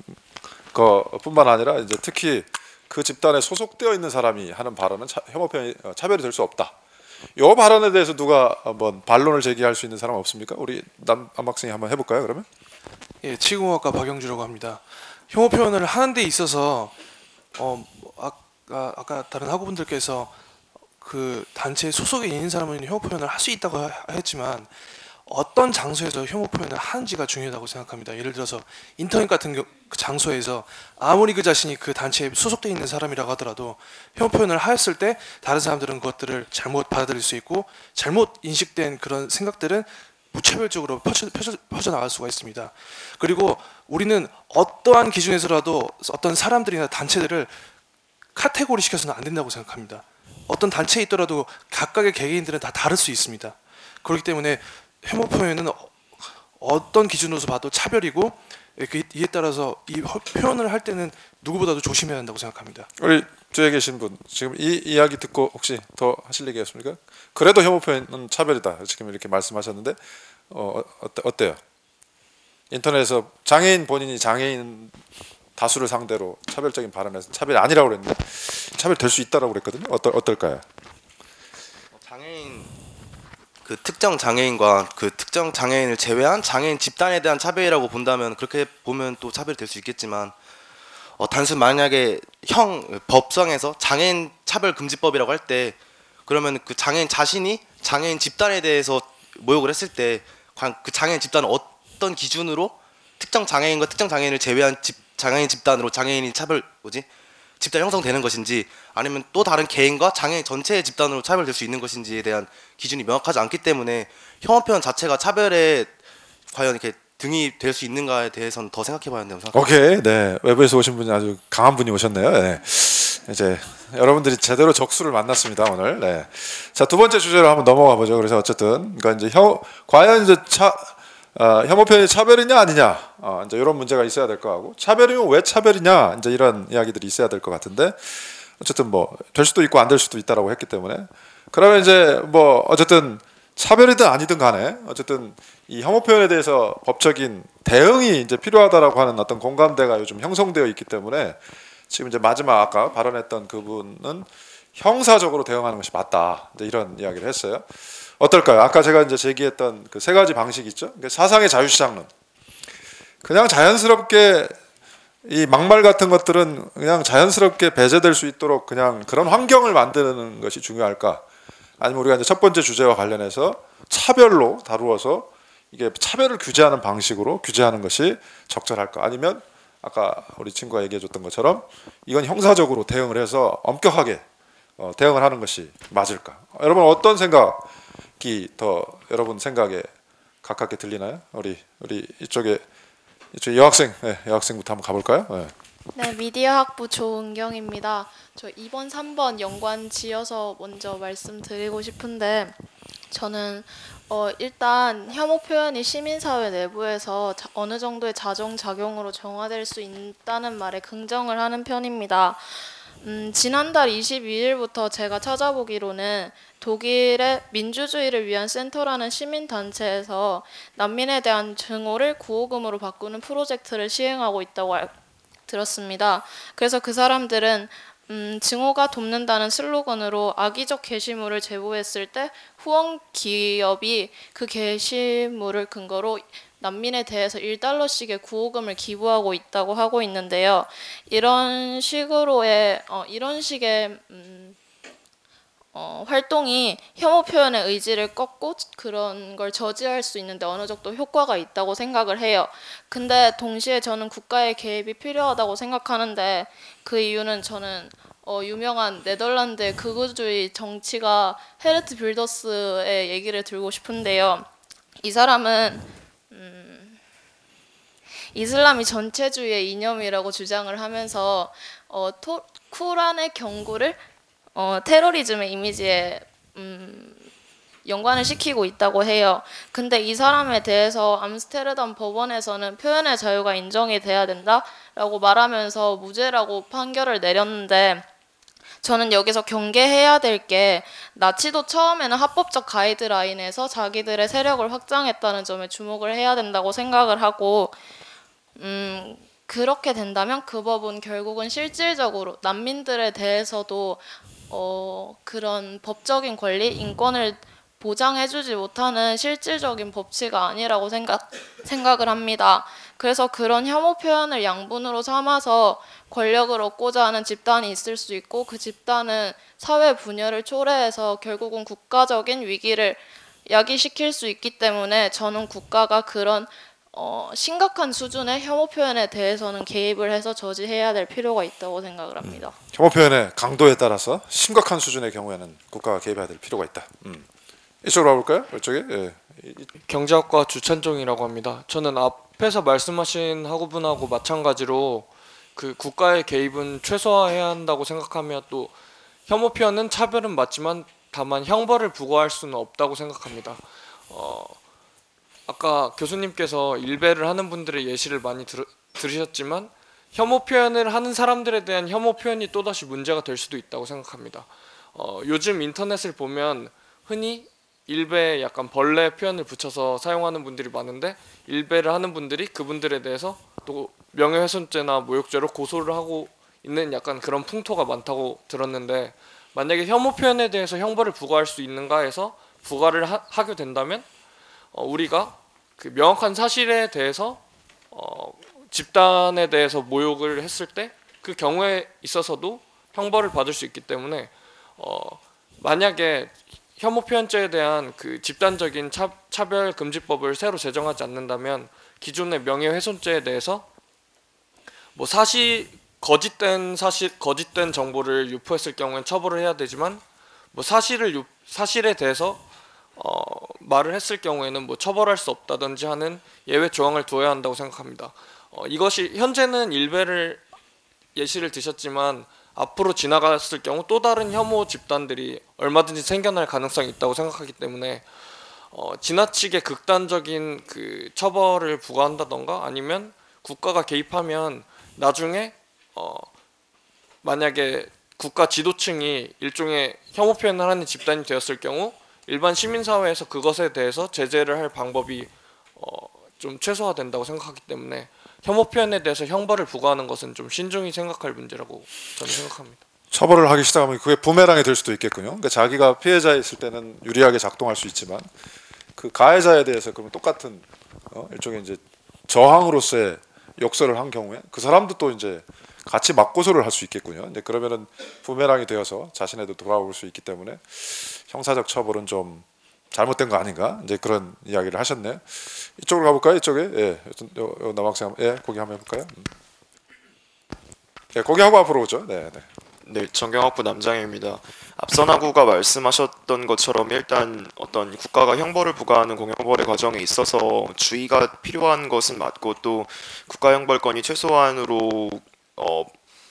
것뿐만 아니라 이제 특히 그 집단에 소속되어 있는 사람이 하는 발언은 차, 혐오 표현이 차별이 될 수 없다. 이 발언에 대해서 누가 한번 반론을 제기할 수 있는 사람 없습니까? 우리 남 남학생이 한번 해볼까요? 그러면? 예, 치공학과 박영주라고 합니다. 혐오 표현을 하는 데 있어서 어 아까 아까 다른 학우분들께서 그 단체에 소속에 있는 사람은 혐오 표현을 할 수 있다고 하, 했지만 어떤 장소에서 혐오 표현을 하는지가 중요하다고 생각합니다. 예를 들어서 인터넷 같은 겨, 그 장소에서 아무리 그 자신이 그 단체에 소속돼 있는 사람이라고 하더라도 혐오 표현을 하였을 때 다른 사람들은 그것들을 잘못 받아들일 수 있고, 잘못 인식된 그런 생각들은 무차별적으로 퍼져, 퍼져, 퍼져나갈 수가 있습니다. 그리고 우리는 어떠한 기준에서라도 어떤 사람들이나 단체들을 카테고리 시켜서는 안 된다고 생각합니다. 어떤 단체에 있더라도 각각의 개개인들은 다 다를 수 있습니다. 그렇기 때문에 혐오 표현은 어떤 기준으로서 봐도 차별이고, 이에 따라서 이 표현을 할 때는 누구보다도 조심해야 한다고 생각합니다. 우리 뒤에 계신 분, 지금 이 이야기 듣고 혹시 더 하실 얘기 있습니까? 그래도 혐오 표현은 차별이다, 지금 이렇게 말씀하셨는데 어, 어때, 어때요? 인터넷에서 장애인 본인이 장애인 다수를 상대로 차별적인 발언에서 차별이 아니라고 그랬는데 차별 될 수 있다라고 그랬거든요. 어떨 어떨까요? 장애인 그 특정 장애인과 그 특정 장애인을 제외한 장애인 집단에 대한 차별이라고 본다면 그렇게 보면 또 차별이 될 수 있겠지만, 어, 단순 만약에 형 법상에서 장애인 차별금지법이라고 할 때, 그러면 그 장애인 자신이 장애인 집단에 대해서 모욕을 했을 때 그 장애인 집단은 어떤 기준으로 특정 장애인과 특정 장애인을 제외한 집, 장애인 집단으로 장애인이 차별 뭐지 집단이 형성되는 것인지, 아니면 또 다른 개인과 장애인 전체의 집단으로 차별될 수 있는 것인지에 대한 기준이 명확하지 않기 때문에 혐오 표현 자체가 차별에 과연 이렇게 등이 될 수 있는가에 대해서는 더 생각해봐야 한다고 생각합니다. 오케이, 네, 외부에서 오신 분이 아주 강한 분이 오셨네요. 네. 이제 여러분들이 제대로 적수를 만났습니다 오늘. 네. 자, 두 번째 주제로 한번 넘어가 보죠. 그래서 어쨌든 그러니까 이제 혐 과연 이제 차 어, 혐오 표현이 차별이냐 아니냐, 어, 이제 이런 문제가 있어야 될 거 하고, 차별이면 왜 차별이냐, 이제 이런 이야기들이 있어야 될 것 같은데, 어쨌든 뭐 될 수도 있고 안 될 수도 있다라고 했기 때문에, 그러면 이제 뭐 어쨌든 차별이든 아니든 간에 어쨌든 이 혐오 표현에 대해서 법적인 대응이 이제 필요하다라고 하는 어떤 공감대가 요즘 형성되어 있기 때문에, 지금 이제 마지막 아까 발언했던 그분은 형사적으로 대응하는 것이 맞다, 이제 이런 이야기를 했어요. 어떨까요? 아까 제가 이제 제기했던 그 세 가지 방식 있죠. 그러니까 사상의 자유시장론. 그냥 자연스럽게 이 막말 같은 것들은 그냥 자연스럽게 배제될 수 있도록 그냥 그런 환경을 만드는 것이 중요할까? 아니면 우리가 이제 첫 번째 주제와 관련해서 차별로 다루어서 이게 차별을 규제하는 방식으로 규제하는 것이 적절할까? 아니면 아까 우리 친구가 얘기해줬던 것처럼 이건 형사적으로 대응을 해서 엄격하게 어, 대응을 하는 것이 맞을까? 여러분 어떤 생각이 더 여러분 생각에 가깝게 들리나요? 우리 우리 이쪽에 이쪽 여학생, 네, 여학생부터 한번 가볼까요? 네. 네, 미디어학부 조은경입니다. 저 이 번, 삼 번 연관 지어서 먼저 말씀드리고 싶은데 저는 어, 일단 혐오 표현이 시민사회 내부에서 자, 어느 정도의 자정작용으로 정화될 수 있다는 말에 긍정을 하는 편입니다. 음, 지난달 이십이일부터 제가 찾아보기로는 독일의 민주주의를 위한 센터라는 시민단체에서 난민에 대한 증오를 구호금으로 바꾸는 프로젝트를 시행하고 있다고 알, 들었습니다. 그래서 그 사람들은 음, 증오가 돕는다는 슬로건으로 악의적 게시물을 제보했을 때 후원 기업이 그 게시물을 근거로 난민에 대해서 일 달러씩의 구호금을 기부하고 있다고 하고 있는데요. 이런 식으로의 어, 이런 식의 음, 어, 활동이 혐오 표현의 의지를 꺾고 그런 걸 저지할 수 있는데 어느 정도 효과가 있다고 생각을 해요. 근데 동시에 저는 국가의 개입이 필요하다고 생각하는데 그 이유는 저는 어, 유명한 네덜란드의 극우주의 정치가 헤르트 빌더스의 얘기를 들고 싶은데요. 이 사람은 음, 이슬람이 전체주의의 이념이라고 주장을 하면서 어, 토, 쿠란의 경고를 어, 테러리즘의 이미지에 음, 연관을 시키고 있다고 해요. 근데 이 사람에 대해서 암스테르담 법원에서는 표현의 자유가 인정이 돼야 된다라고 말하면서 무죄라고 판결을 내렸는데 저는 여기서 경계해야 될 게 나치도 처음에는 합법적 가이드라인에서 자기들의 세력을 확장했다는 점에 주목을 해야 된다고 생각을 하고 음, 그렇게 된다면 그 법은 결국은 실질적으로 난민들에 대해서도 어, 그런 법적인 권리, 인권을 보장해주지 못하는 실질적인 법치가 아니라고 생각, 생각을 합니다. 그래서 그런 혐오 표현을 양분으로 삼아서 권력을 얻고자 하는 집단이 있을 수 있고 그 집단은 사회 분열을 초래해서 결국은 국가적인 위기를 야기시킬 수 있기 때문에 저는 국가가 그런 어, 심각한 수준의 혐오 표현에 대해서는 개입을 해서 저지해야 될 필요가 있다고 생각을 합니다. 음, 혐오 표현의 강도에 따라서 심각한 수준의 경우에는 국가가 개입해야 될 필요가 있다. 음. 이쪽으로 와볼까요? 이쪽에. 예. 경제학과 주찬종이라고 합니다. 저는 앞에서 말씀하신 학우분하고 마찬가지로 그 국가의 개입은 최소화해야 한다고 생각하며 또 혐오 표현은 차별은 맞지만 다만 형벌을 부과할 수는 없다고 생각합니다. 어, 아까 교수님께서 일배를 하는 분들의 예시를 많이 들, 들으셨지만 혐오 표현을 하는 사람들에 대한 혐오 표현이 또다시 문제가 될 수도 있다고 생각합니다. 어, 요즘 인터넷을 보면 흔히 일배에 약간 벌레 표현을 붙여서 사용하는 분들이 많은데 일배를 하는 분들이 그분들에 대해서 또 명예훼손죄나 모욕죄로 고소를 하고 있는 약간 그런 풍토가 많다고 들었는데 만약에 혐오 표현에 대해서 형벌을 부과할 수 있는가 해서 부과를 하, 하게 된다면 어, 우리가 그 명확한 사실에 대해서 어, 집단에 대해서 모욕을 했을 때 그 경우에 있어서도 형벌을 받을 수 있기 때문에 어, 만약에 혐오 표현죄에 대한 그 집단적인 차, 차별 금지법을 새로 제정하지 않는다면 기존의 명예훼손죄에 대해서 뭐 사실 거짓된 사실 거짓된 정보를 유포했을 경우엔 처벌을 해야 되지만 뭐 사실을 유, 사실에 대해서 어, 말을 했을 경우에는 뭐 처벌할 수 없다든지 하는 예외 조항을 두어야 한다고 생각합니다. 어, 이것이 현재는 일배를 예시를 드셨지만 앞으로 지나갔을 경우 또 다른 혐오 집단들이 얼마든지 생겨날 가능성이 있다고 생각하기 때문에 어, 지나치게 극단적인 그 처벌을 부과한다던가 아니면 국가가 개입하면 나중에 어, 만약에 국가 지도층이 일종의 혐오 표현을 하는 집단이 되었을 경우 일반 시민사회에서 그것에 대해서 제재를 할 방법이 어, 좀 최소화된다고 생각하기 때문에 혐오 표현에 대해서 형벌을 부과하는 것은 좀 신중히 생각할 문제라고 저는 생각합니다. 처벌을 하기 시작하면 그게 부메랑이 될 수도 있겠군요. 그러니까 자기가 피해자였을 때는 유리하게 작동할 수 있지만 그 가해자에 대해서 그러면 똑같은 어, 일종의 이제 저항으로서의 역설을 한 경우에 그 사람도 또 이제 같이 맞고소를 할 수 있겠군요. 근데 그러면은 부메랑이 되어서 자신에도 돌아올 수 있기 때문에 형사적 처벌은 좀 잘못된 거 아닌가? 이제 그런 이야기를 하셨네요. 이쪽으로 가볼까요? 이쪽에 예, 요, 요 남학생 예, 거기 한번 해볼까요? 예, 거기 하고 앞으로 오죠. 네, 네. 네, 정경학부 남장입니다. 앞선 학우가 말씀하셨던 것처럼 일단 어떤 국가가 형벌을 부과하는 공형벌의 과정에 있어서 주의가 필요한 것은 맞고 또 국가 형벌권이 최소한으로 어,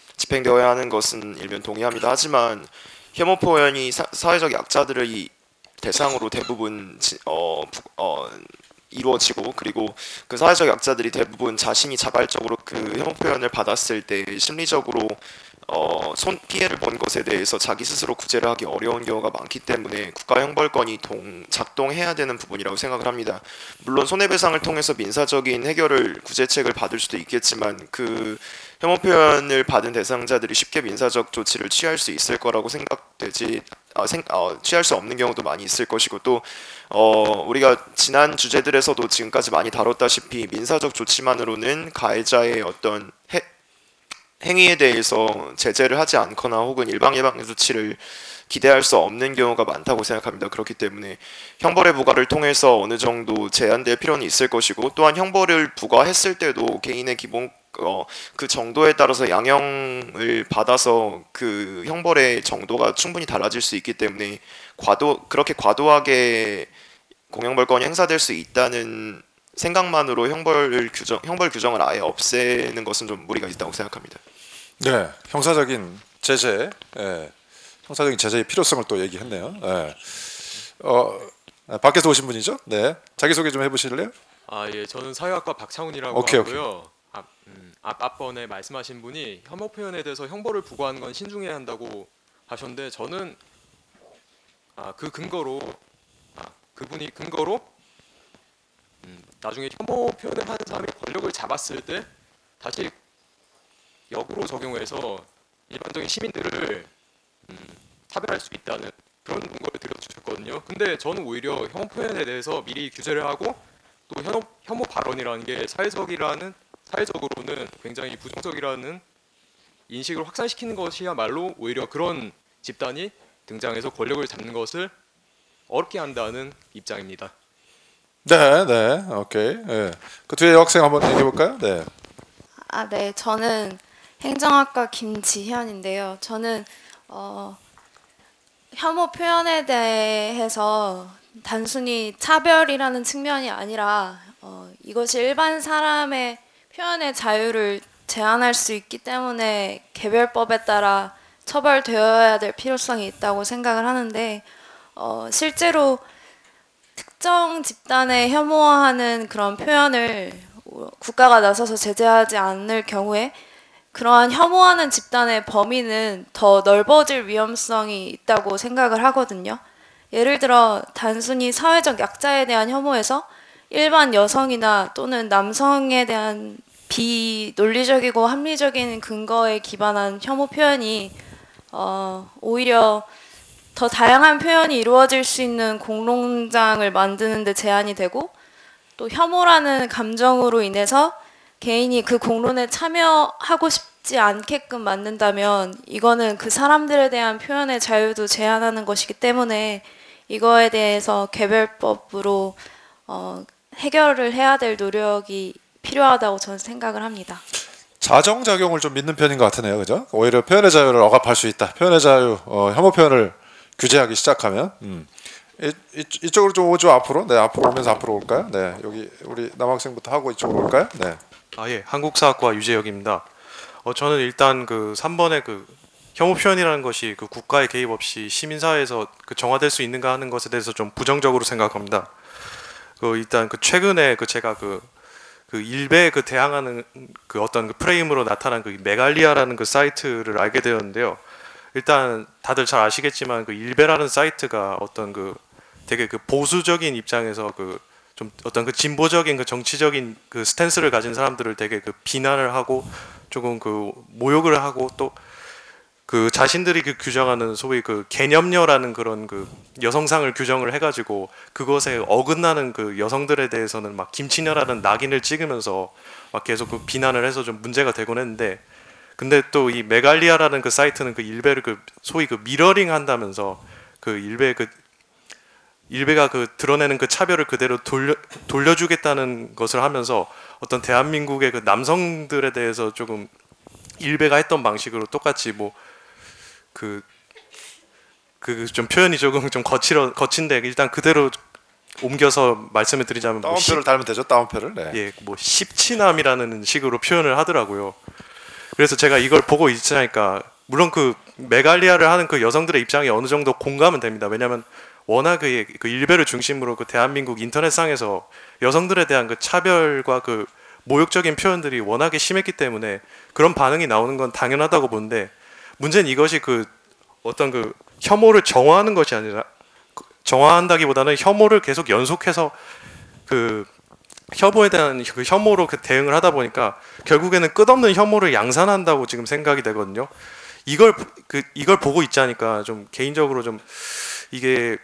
집행되어야 하는 것은 일면 동의합니다. 하지만 혐오 표현이 사, 사회적 약자들을 이 대상으로 대부분 지, 어, 어, 이루어지고 그리고 그 사회적 약자들이 대부분 자신이 자발적으로 그 혐오 표현을 받았을 때 심리적으로 어, 손 피해를 본 것에 대해서 자기 스스로 구제를 하기 어려운 경우가 많기 때문에 국가 형벌권이 동, 작동해야 되는 부분이라고 생각을 합니다. 물론 손해배상을 통해서 민사적인 해결을 구제책을 받을 수도 있겠지만 그 혐오 표현을 받은 대상자들이 쉽게 민사적 조치를 취할 수 있을 거라고 생각되지 아, 생, 어, 취할 수 없는 경우도 많이 있을 것이고 또 어, 우리가 지난 주제들에서도 지금까지 많이 다뤘다시피 민사적 조치만으로는 가해자의 어떤 해, 행위에 대해서 제재를 하지 않거나 혹은 일방 예방 조치를 기대할 수 없는 경우가 많다고 생각합니다. 그렇기 때문에 형벌의 부과를 통해서 어느 정도 제한될 필요는 있을 것이고 또한 형벌을 부과했을 때도 개인의 기본 어, 그 정도에 따라서 양형을 받아서 그 형벌의 정도가 충분히 달라질 수 있기 때문에 과도 그렇게 과도하게 공형벌권이 행사될 수 있다는 생각만으로 형벌 규정 형벌 규정을 아예 없애는 것은 좀 무리가 있다고 생각합니다. 네, 형사적인 제재, 예, 형사적인 제재의 필요성을 또 얘기했네요. 예. 어, 밖에서 오신 분이죠? 네, 자기 소개 좀 해보실래요? 아 예, 저는 사회학과 박창훈이라고 오케이, 하고요. 앞, 음, 앞 앞번에 말씀하신 분이 혐오 표현에 대해서 형벌을 부과하는 건 신중해야 한다고 하셨는데 저는 아, 그 근거로 아, 그분이 근거로 음, 나중에 혐오 표현을 하는 사람이 권력을 잡았을 때 다시 역으로 적용해서 일반적인 시민들을 음, 차별할 수 있다는 그런 근거를 들여주셨거든요. 근데 저는 오히려 혐오 표현에 대해서 미리 규제를 하고 또 혐오, 혐오 발언이라는 게 사회적이라는 사회적으로는 굉장히 부정적이라는 인식을 확산시키는 것이야말로 오히려 그런 집단이 등장해서 권력을 잡는 것을 어렵게 한다는 입장입니다. 네, 네, 오케이. 예. 그 뒤에 여학생 한번 얘기해 볼까요? 네. 아, 네, 저는 행정학과 김지현인데요. 저는 어, 혐오 표현에 대해서 단순히 차별이라는 측면이 아니라 어, 이것이 일반 사람의 표현의 자유를 제한할 수 있기 때문에 개별법에 따라 처벌되어야 될 필요성이 있다고 생각을 하는데 어, 실제로 특정 집단을 혐오하는 그런 표현을 국가가 나서서 제재하지 않을 경우에 그러한 혐오하는 집단의 범위는 더 넓어질 위험성이 있다고 생각을 하거든요. 예를 들어 단순히 사회적 약자에 대한 혐오에서 일반 여성이나 또는 남성에 대한 비논리적이고 합리적인 근거에 기반한 혐오 표현이 어, 오히려 더 다양한 표현이 이루어질 수 있는 공론장을 만드는 데 제한이 되고 또 혐오라는 감정으로 인해서 개인이 그 공론에 참여하고 싶지 않게끔 만든다면 이거는 그 사람들에 대한 표현의 자유도 제한하는 것이기 때문에 이거에 대해서 개별법으로 어, 해결을 해야 될 노력이 필요하다고 저는 생각을 합니다. 자정작용을 좀 믿는 편인 것 같으네요, 그죠? 오히려 표현의 자유를 억압할 수 있다. 표현의 자유, 어, 혐오 표현을 규제하기 시작하면 음. 이, 이, 이쪽으로 좀 오죠. 앞으로. 네, 앞으로 오면서 앞으로 올까요? 네, 여기 우리 남학생부터 하고 이쪽으로 올까요? 네. 아 예, 한국사학과 유재혁입니다. 어 저는 일단 그 삼 번의 그 혐오 표현이라는 것이 그 국가의 개입 없이 시민사회에서 그 정화될 수 있는가 하는 것에 대해서 좀 부정적으로 생각합니다. 그 일단 그 최근에 그 제가 그 그 일베에 그 대항하는 그 어떤 그 프레임으로 나타난 그 메갈리아라는 그 사이트를 알게 되었는데요. 일단 다들 잘 아시겠지만 그 일베라는 사이트가 어떤 그 되게 그 보수적인 입장에서 그 좀 어떤 그 진보적인 그 정치적인 그 스탠스를 가진 사람들을 되게 그 비난을 하고 조금 그 모욕을 하고 또 그 자신들이 그 규정하는 소위 그 개념녀라는 그런 그 여성상을 규정을 해가지고 그것에 어긋나는 그 여성들에 대해서는 막 김치녀라는 낙인을 찍으면서 막 계속 그 비난을 해서 좀 문제가 되곤 했는데 근데 또 이 메갈리아라는 그 사이트는 그 일베를 그 소위 그 미러링 한다면서 그 일베 그 일베가 그 드러내는 그 차별을 그대로 돌려 돌려주겠다는 것을 하면서 어떤 대한민국의 그 남성들에 대해서 조금 일베가 했던 방식으로 똑같이 뭐 그 그 좀 표현이 조금 좀 거칠어 거친데 일단 그대로 옮겨서 말씀을 드리자면 따옴표를 뭐 달면 되죠. 따옴표를. 네. 예, 뭐 십치남이라는 식으로 표현을 하더라고요. 그래서 제가 이걸 보고 있으니까 물론 그 메갈리아를 하는 그 여성들의 입장이 어느 정도 공감은 됩니다. 왜냐하면 워낙에 그 일베를 중심으로 그 대한민국 인터넷상에서 여성들에 대한 그 차별과 그 모욕적인 표현들이 워낙에 심했기 때문에 그런 반응이 나오는 건 당연하다고 보는데, 문제는 이것이 그 어떤 그 혐오를 정화하는 것이 아니라, 정화한다기보다는 혐오를 계속 연속해서 그 혐오에 대한 그 혐오로 그 대응을 하다 보니까 결국에는 끝없는 혐오를 양산한다고 지금 생각이 되거든요. 이걸 그 이걸 보고 있자니까 좀 개인적으로 좀 이게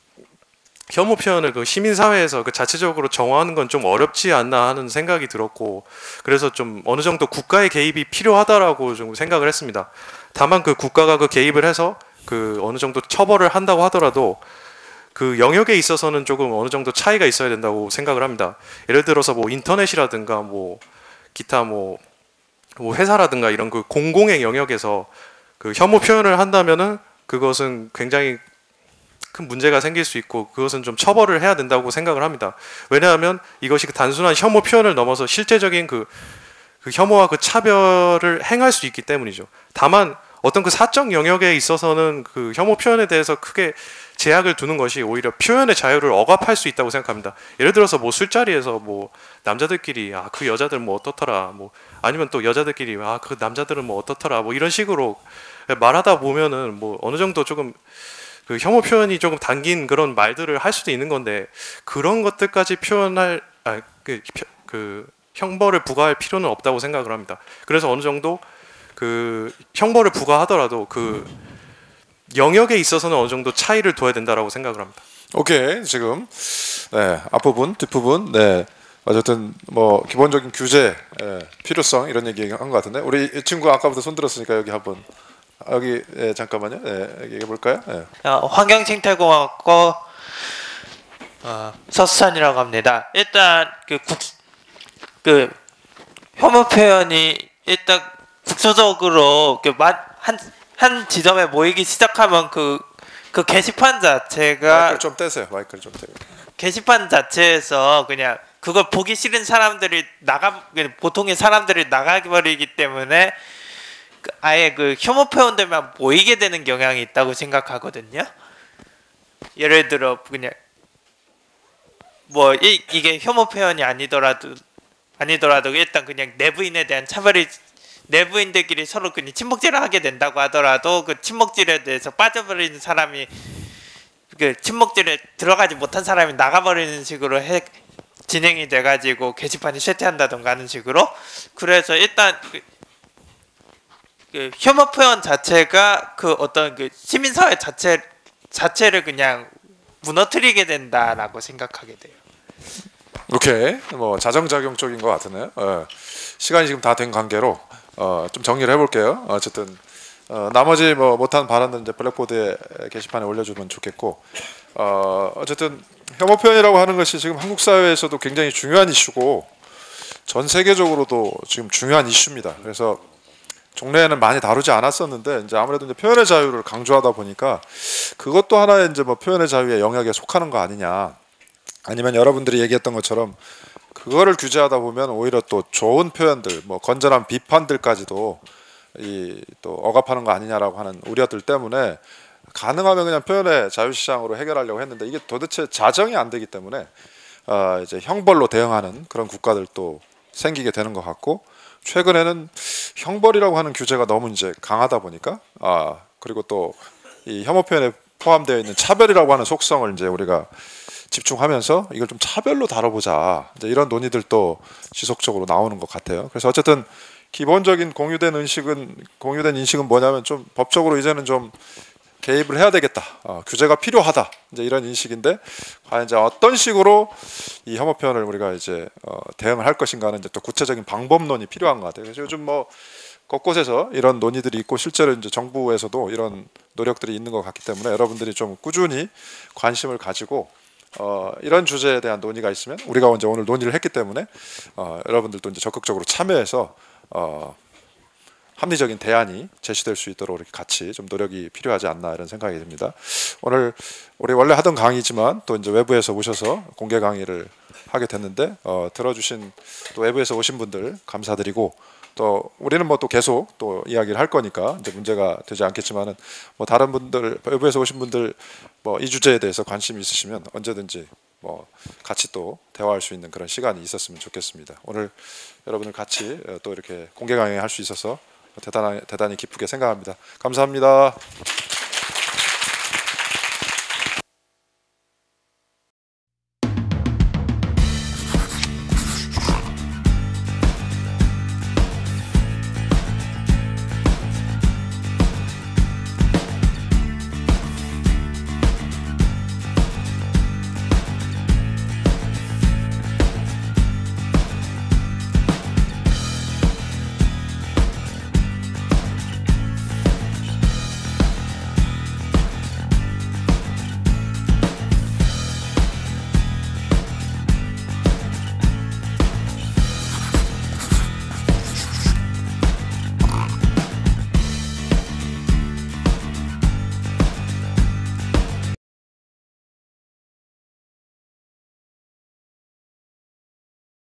혐오 표현을 그 시민사회에서 그 자체적으로 정화하는 건 좀 어렵지 않나 하는 생각이 들었고, 그래서 좀 어느 정도 국가의 개입이 필요하다라고 좀 생각을 했습니다. 다만 그 국가가 그 개입을 해서 그 어느 정도 처벌을 한다고 하더라도 그 영역에 있어서는 조금 어느 정도 차이가 있어야 된다고 생각을 합니다. 예를 들어서 뭐 인터넷이라든가 뭐 기타 뭐, 뭐 회사라든가 이런 그 공공의 영역에서 그 혐오 표현을 한다면은 그것은 굉장히 큰 문제가 생길 수 있고, 그것은 좀 처벌을 해야 된다고 생각을 합니다. 왜냐하면 이것이 그 단순한 혐오 표현을 넘어서 실제적인 그, 그 혐오와 그 차별을 행할 수 있기 때문이죠. 다만 어떤 그 사적 영역에 있어서는 그 혐오 표현에 대해서 크게 제약을 두는 것이 오히려 표현의 자유를 억압할 수 있다고 생각합니다. 예를 들어서 뭐 술자리에서 뭐 남자들끼리 아 그 여자들 뭐 어떻더라, 뭐 아니면 또 여자들끼리 아 그 남자들은 뭐 어떻더라, 뭐 이런 식으로 말하다 보면은 뭐 어느 정도 조금 그 혐오 표현이 조금 담긴 그런 말들을 할 수도 있는 건데, 그런 것들까지 표현할 아, 그, 그 형벌을 부과할 필요는 없다고 생각을 합니다. 그래서 어느 정도 그 형벌을 부과하더라도 그 영역에 있어서는 어느 정도 차이를 둬야 된다라고 생각을 합니다. 오케이, 지금 네, 앞부분, 뒷부분, 네, 어쨌든 뭐 기본적인 규제, 예, 필요성 이런 얘기 한 것 같은데, 우리 이 친구 아까부터 손 들었으니까 여기 한번 여기 예, 잠깐만요, 예, 얘기해 볼까요? 예. 어, 환경생태공학과 어, 서수찬이라고 합니다. 일단 그 국 그 혐오 표현이 일단 국소적으로 한 한 지점에 모이기 시작하면 그 그 게시판 자체가 마이크를 좀 떼세요. 마이크를 좀 떼요. 게시판 자체에서 그냥 그걸 보기 싫은 사람들이 나가 보통의 사람들이 나가버리기 때문에 아예 그 혐오 표현들만 모이게 되는 경향이 있다고 생각하거든요. 예를 들어 그냥 뭐 이, 이게 혐오 표현이 아니더라도 아니더라도 일단 그냥 내부인에 대한 차별이 내부인들끼리 서로 그냥 친목질을 하게 된다고 하더라도 그 친목질에 대해서 빠져버리는 사람이 그 친목질에 들어가지 못한 사람이 나가버리는 식으로 해, 진행이 돼가지고 게시판이 쇠퇴한다던가 하는 식으로. 그래서 일단 그, 그 혐오 표현 자체가 그 어떤 그 시민사회 자체 자체를 그냥 무너뜨리게 된다라고 생각하게 돼요. 오케이, 뭐 자정작용적인 것 같으네요. 어, 시간이 지금 다 된 관계로 어, 좀 정리를 해볼게요. 어쨌든 어, 나머지 뭐 못한 발언은 이제 블랙보드에 게시판에 올려주면 좋겠고, 어, 어쨌든 혐오 표현이라고 하는 것이 지금 한국 사회에서도 굉장히 중요한 이슈고 전 세계적으로도 지금 중요한 이슈입니다. 그래서 종래에는 많이 다루지 않았었는데 이제 아무래도 이제 표현의 자유를 강조하다 보니까 그것도 하나의 이제 뭐 표현의 자유의 영역에 속하는 거 아니냐, 아니면 여러분들이 얘기했던 것처럼 그거를 규제하다 보면 오히려 또 좋은 표현들, 뭐 건전한 비판들까지도 이 또 억압하는 거 아니냐라고 하는 우려들 때문에 가능하면 그냥 표현의 자유시장으로 해결하려고 했는데, 이게 도대체 자정이 안 되기 때문에 어 이제 형벌로 대응하는 그런 국가들도 생기게 되는 것 같고, 최근에는 형벌이라고 하는 규제가 너무 이제 강하다 보니까 아 그리고 또 이 혐오 표현에 포함되어 있는 차별이라고 하는 속성을 이제 우리가 집중하면서 이걸 좀 차별로 다뤄보자, 이제 이런 논의들도 지속적으로 나오는 것 같아요. 그래서 어쨌든 기본적인 공유된 인식은 공유된 인식은 뭐냐면 좀 법적으로 이제는 좀 개입을 해야 되겠다, 어, 규제가 필요하다, 이제 이런 인식인데, 과연 이제 어떤 식으로 이 혐오 표현을 우리가 이제 어, 대응을 할 것인가는 이제 또 구체적인 방법론이 필요한 것 같아요. 그래서 요즘 뭐 곳곳에서 이런 논의들이 있고 실제로 이제 정부에서도 이런 노력들이 있는 것 같기 때문에 여러분들이 좀 꾸준히 관심을 가지고 어, 이런 주제에 대한 논의가 있으면 우리가 이제 오늘 논의를 했기 때문에 어, 여러분들도 이제 적극적으로 참여해서 어, 합리적인 대안이 제시될 수 있도록 이렇게 같이 좀 노력이 필요하지 않나 이런 생각이 듭니다. 오늘 우리 원래 하던 강의지만 또 이제 외부에서 오셔서 공개 강의를 하게 됐는데 어, 들어주신 또 외부에서 오신 분들 감사드리고 또 우리는 뭐 또 계속 또 이야기를 할 거니까 이제 문제가 되지 않겠지만은 뭐 다른 분들 외부에서 오신 분들 뭐 이 주제에 대해서 관심이 있으시면 언제든지 뭐 같이 또 대화할 수 있는 그런 시간이 있었으면 좋겠습니다. 오늘 여러분들 같이 또 이렇게 공개 강의할 수 있어서 대단히 대단히 기쁘게 생각합니다. 감사합니다.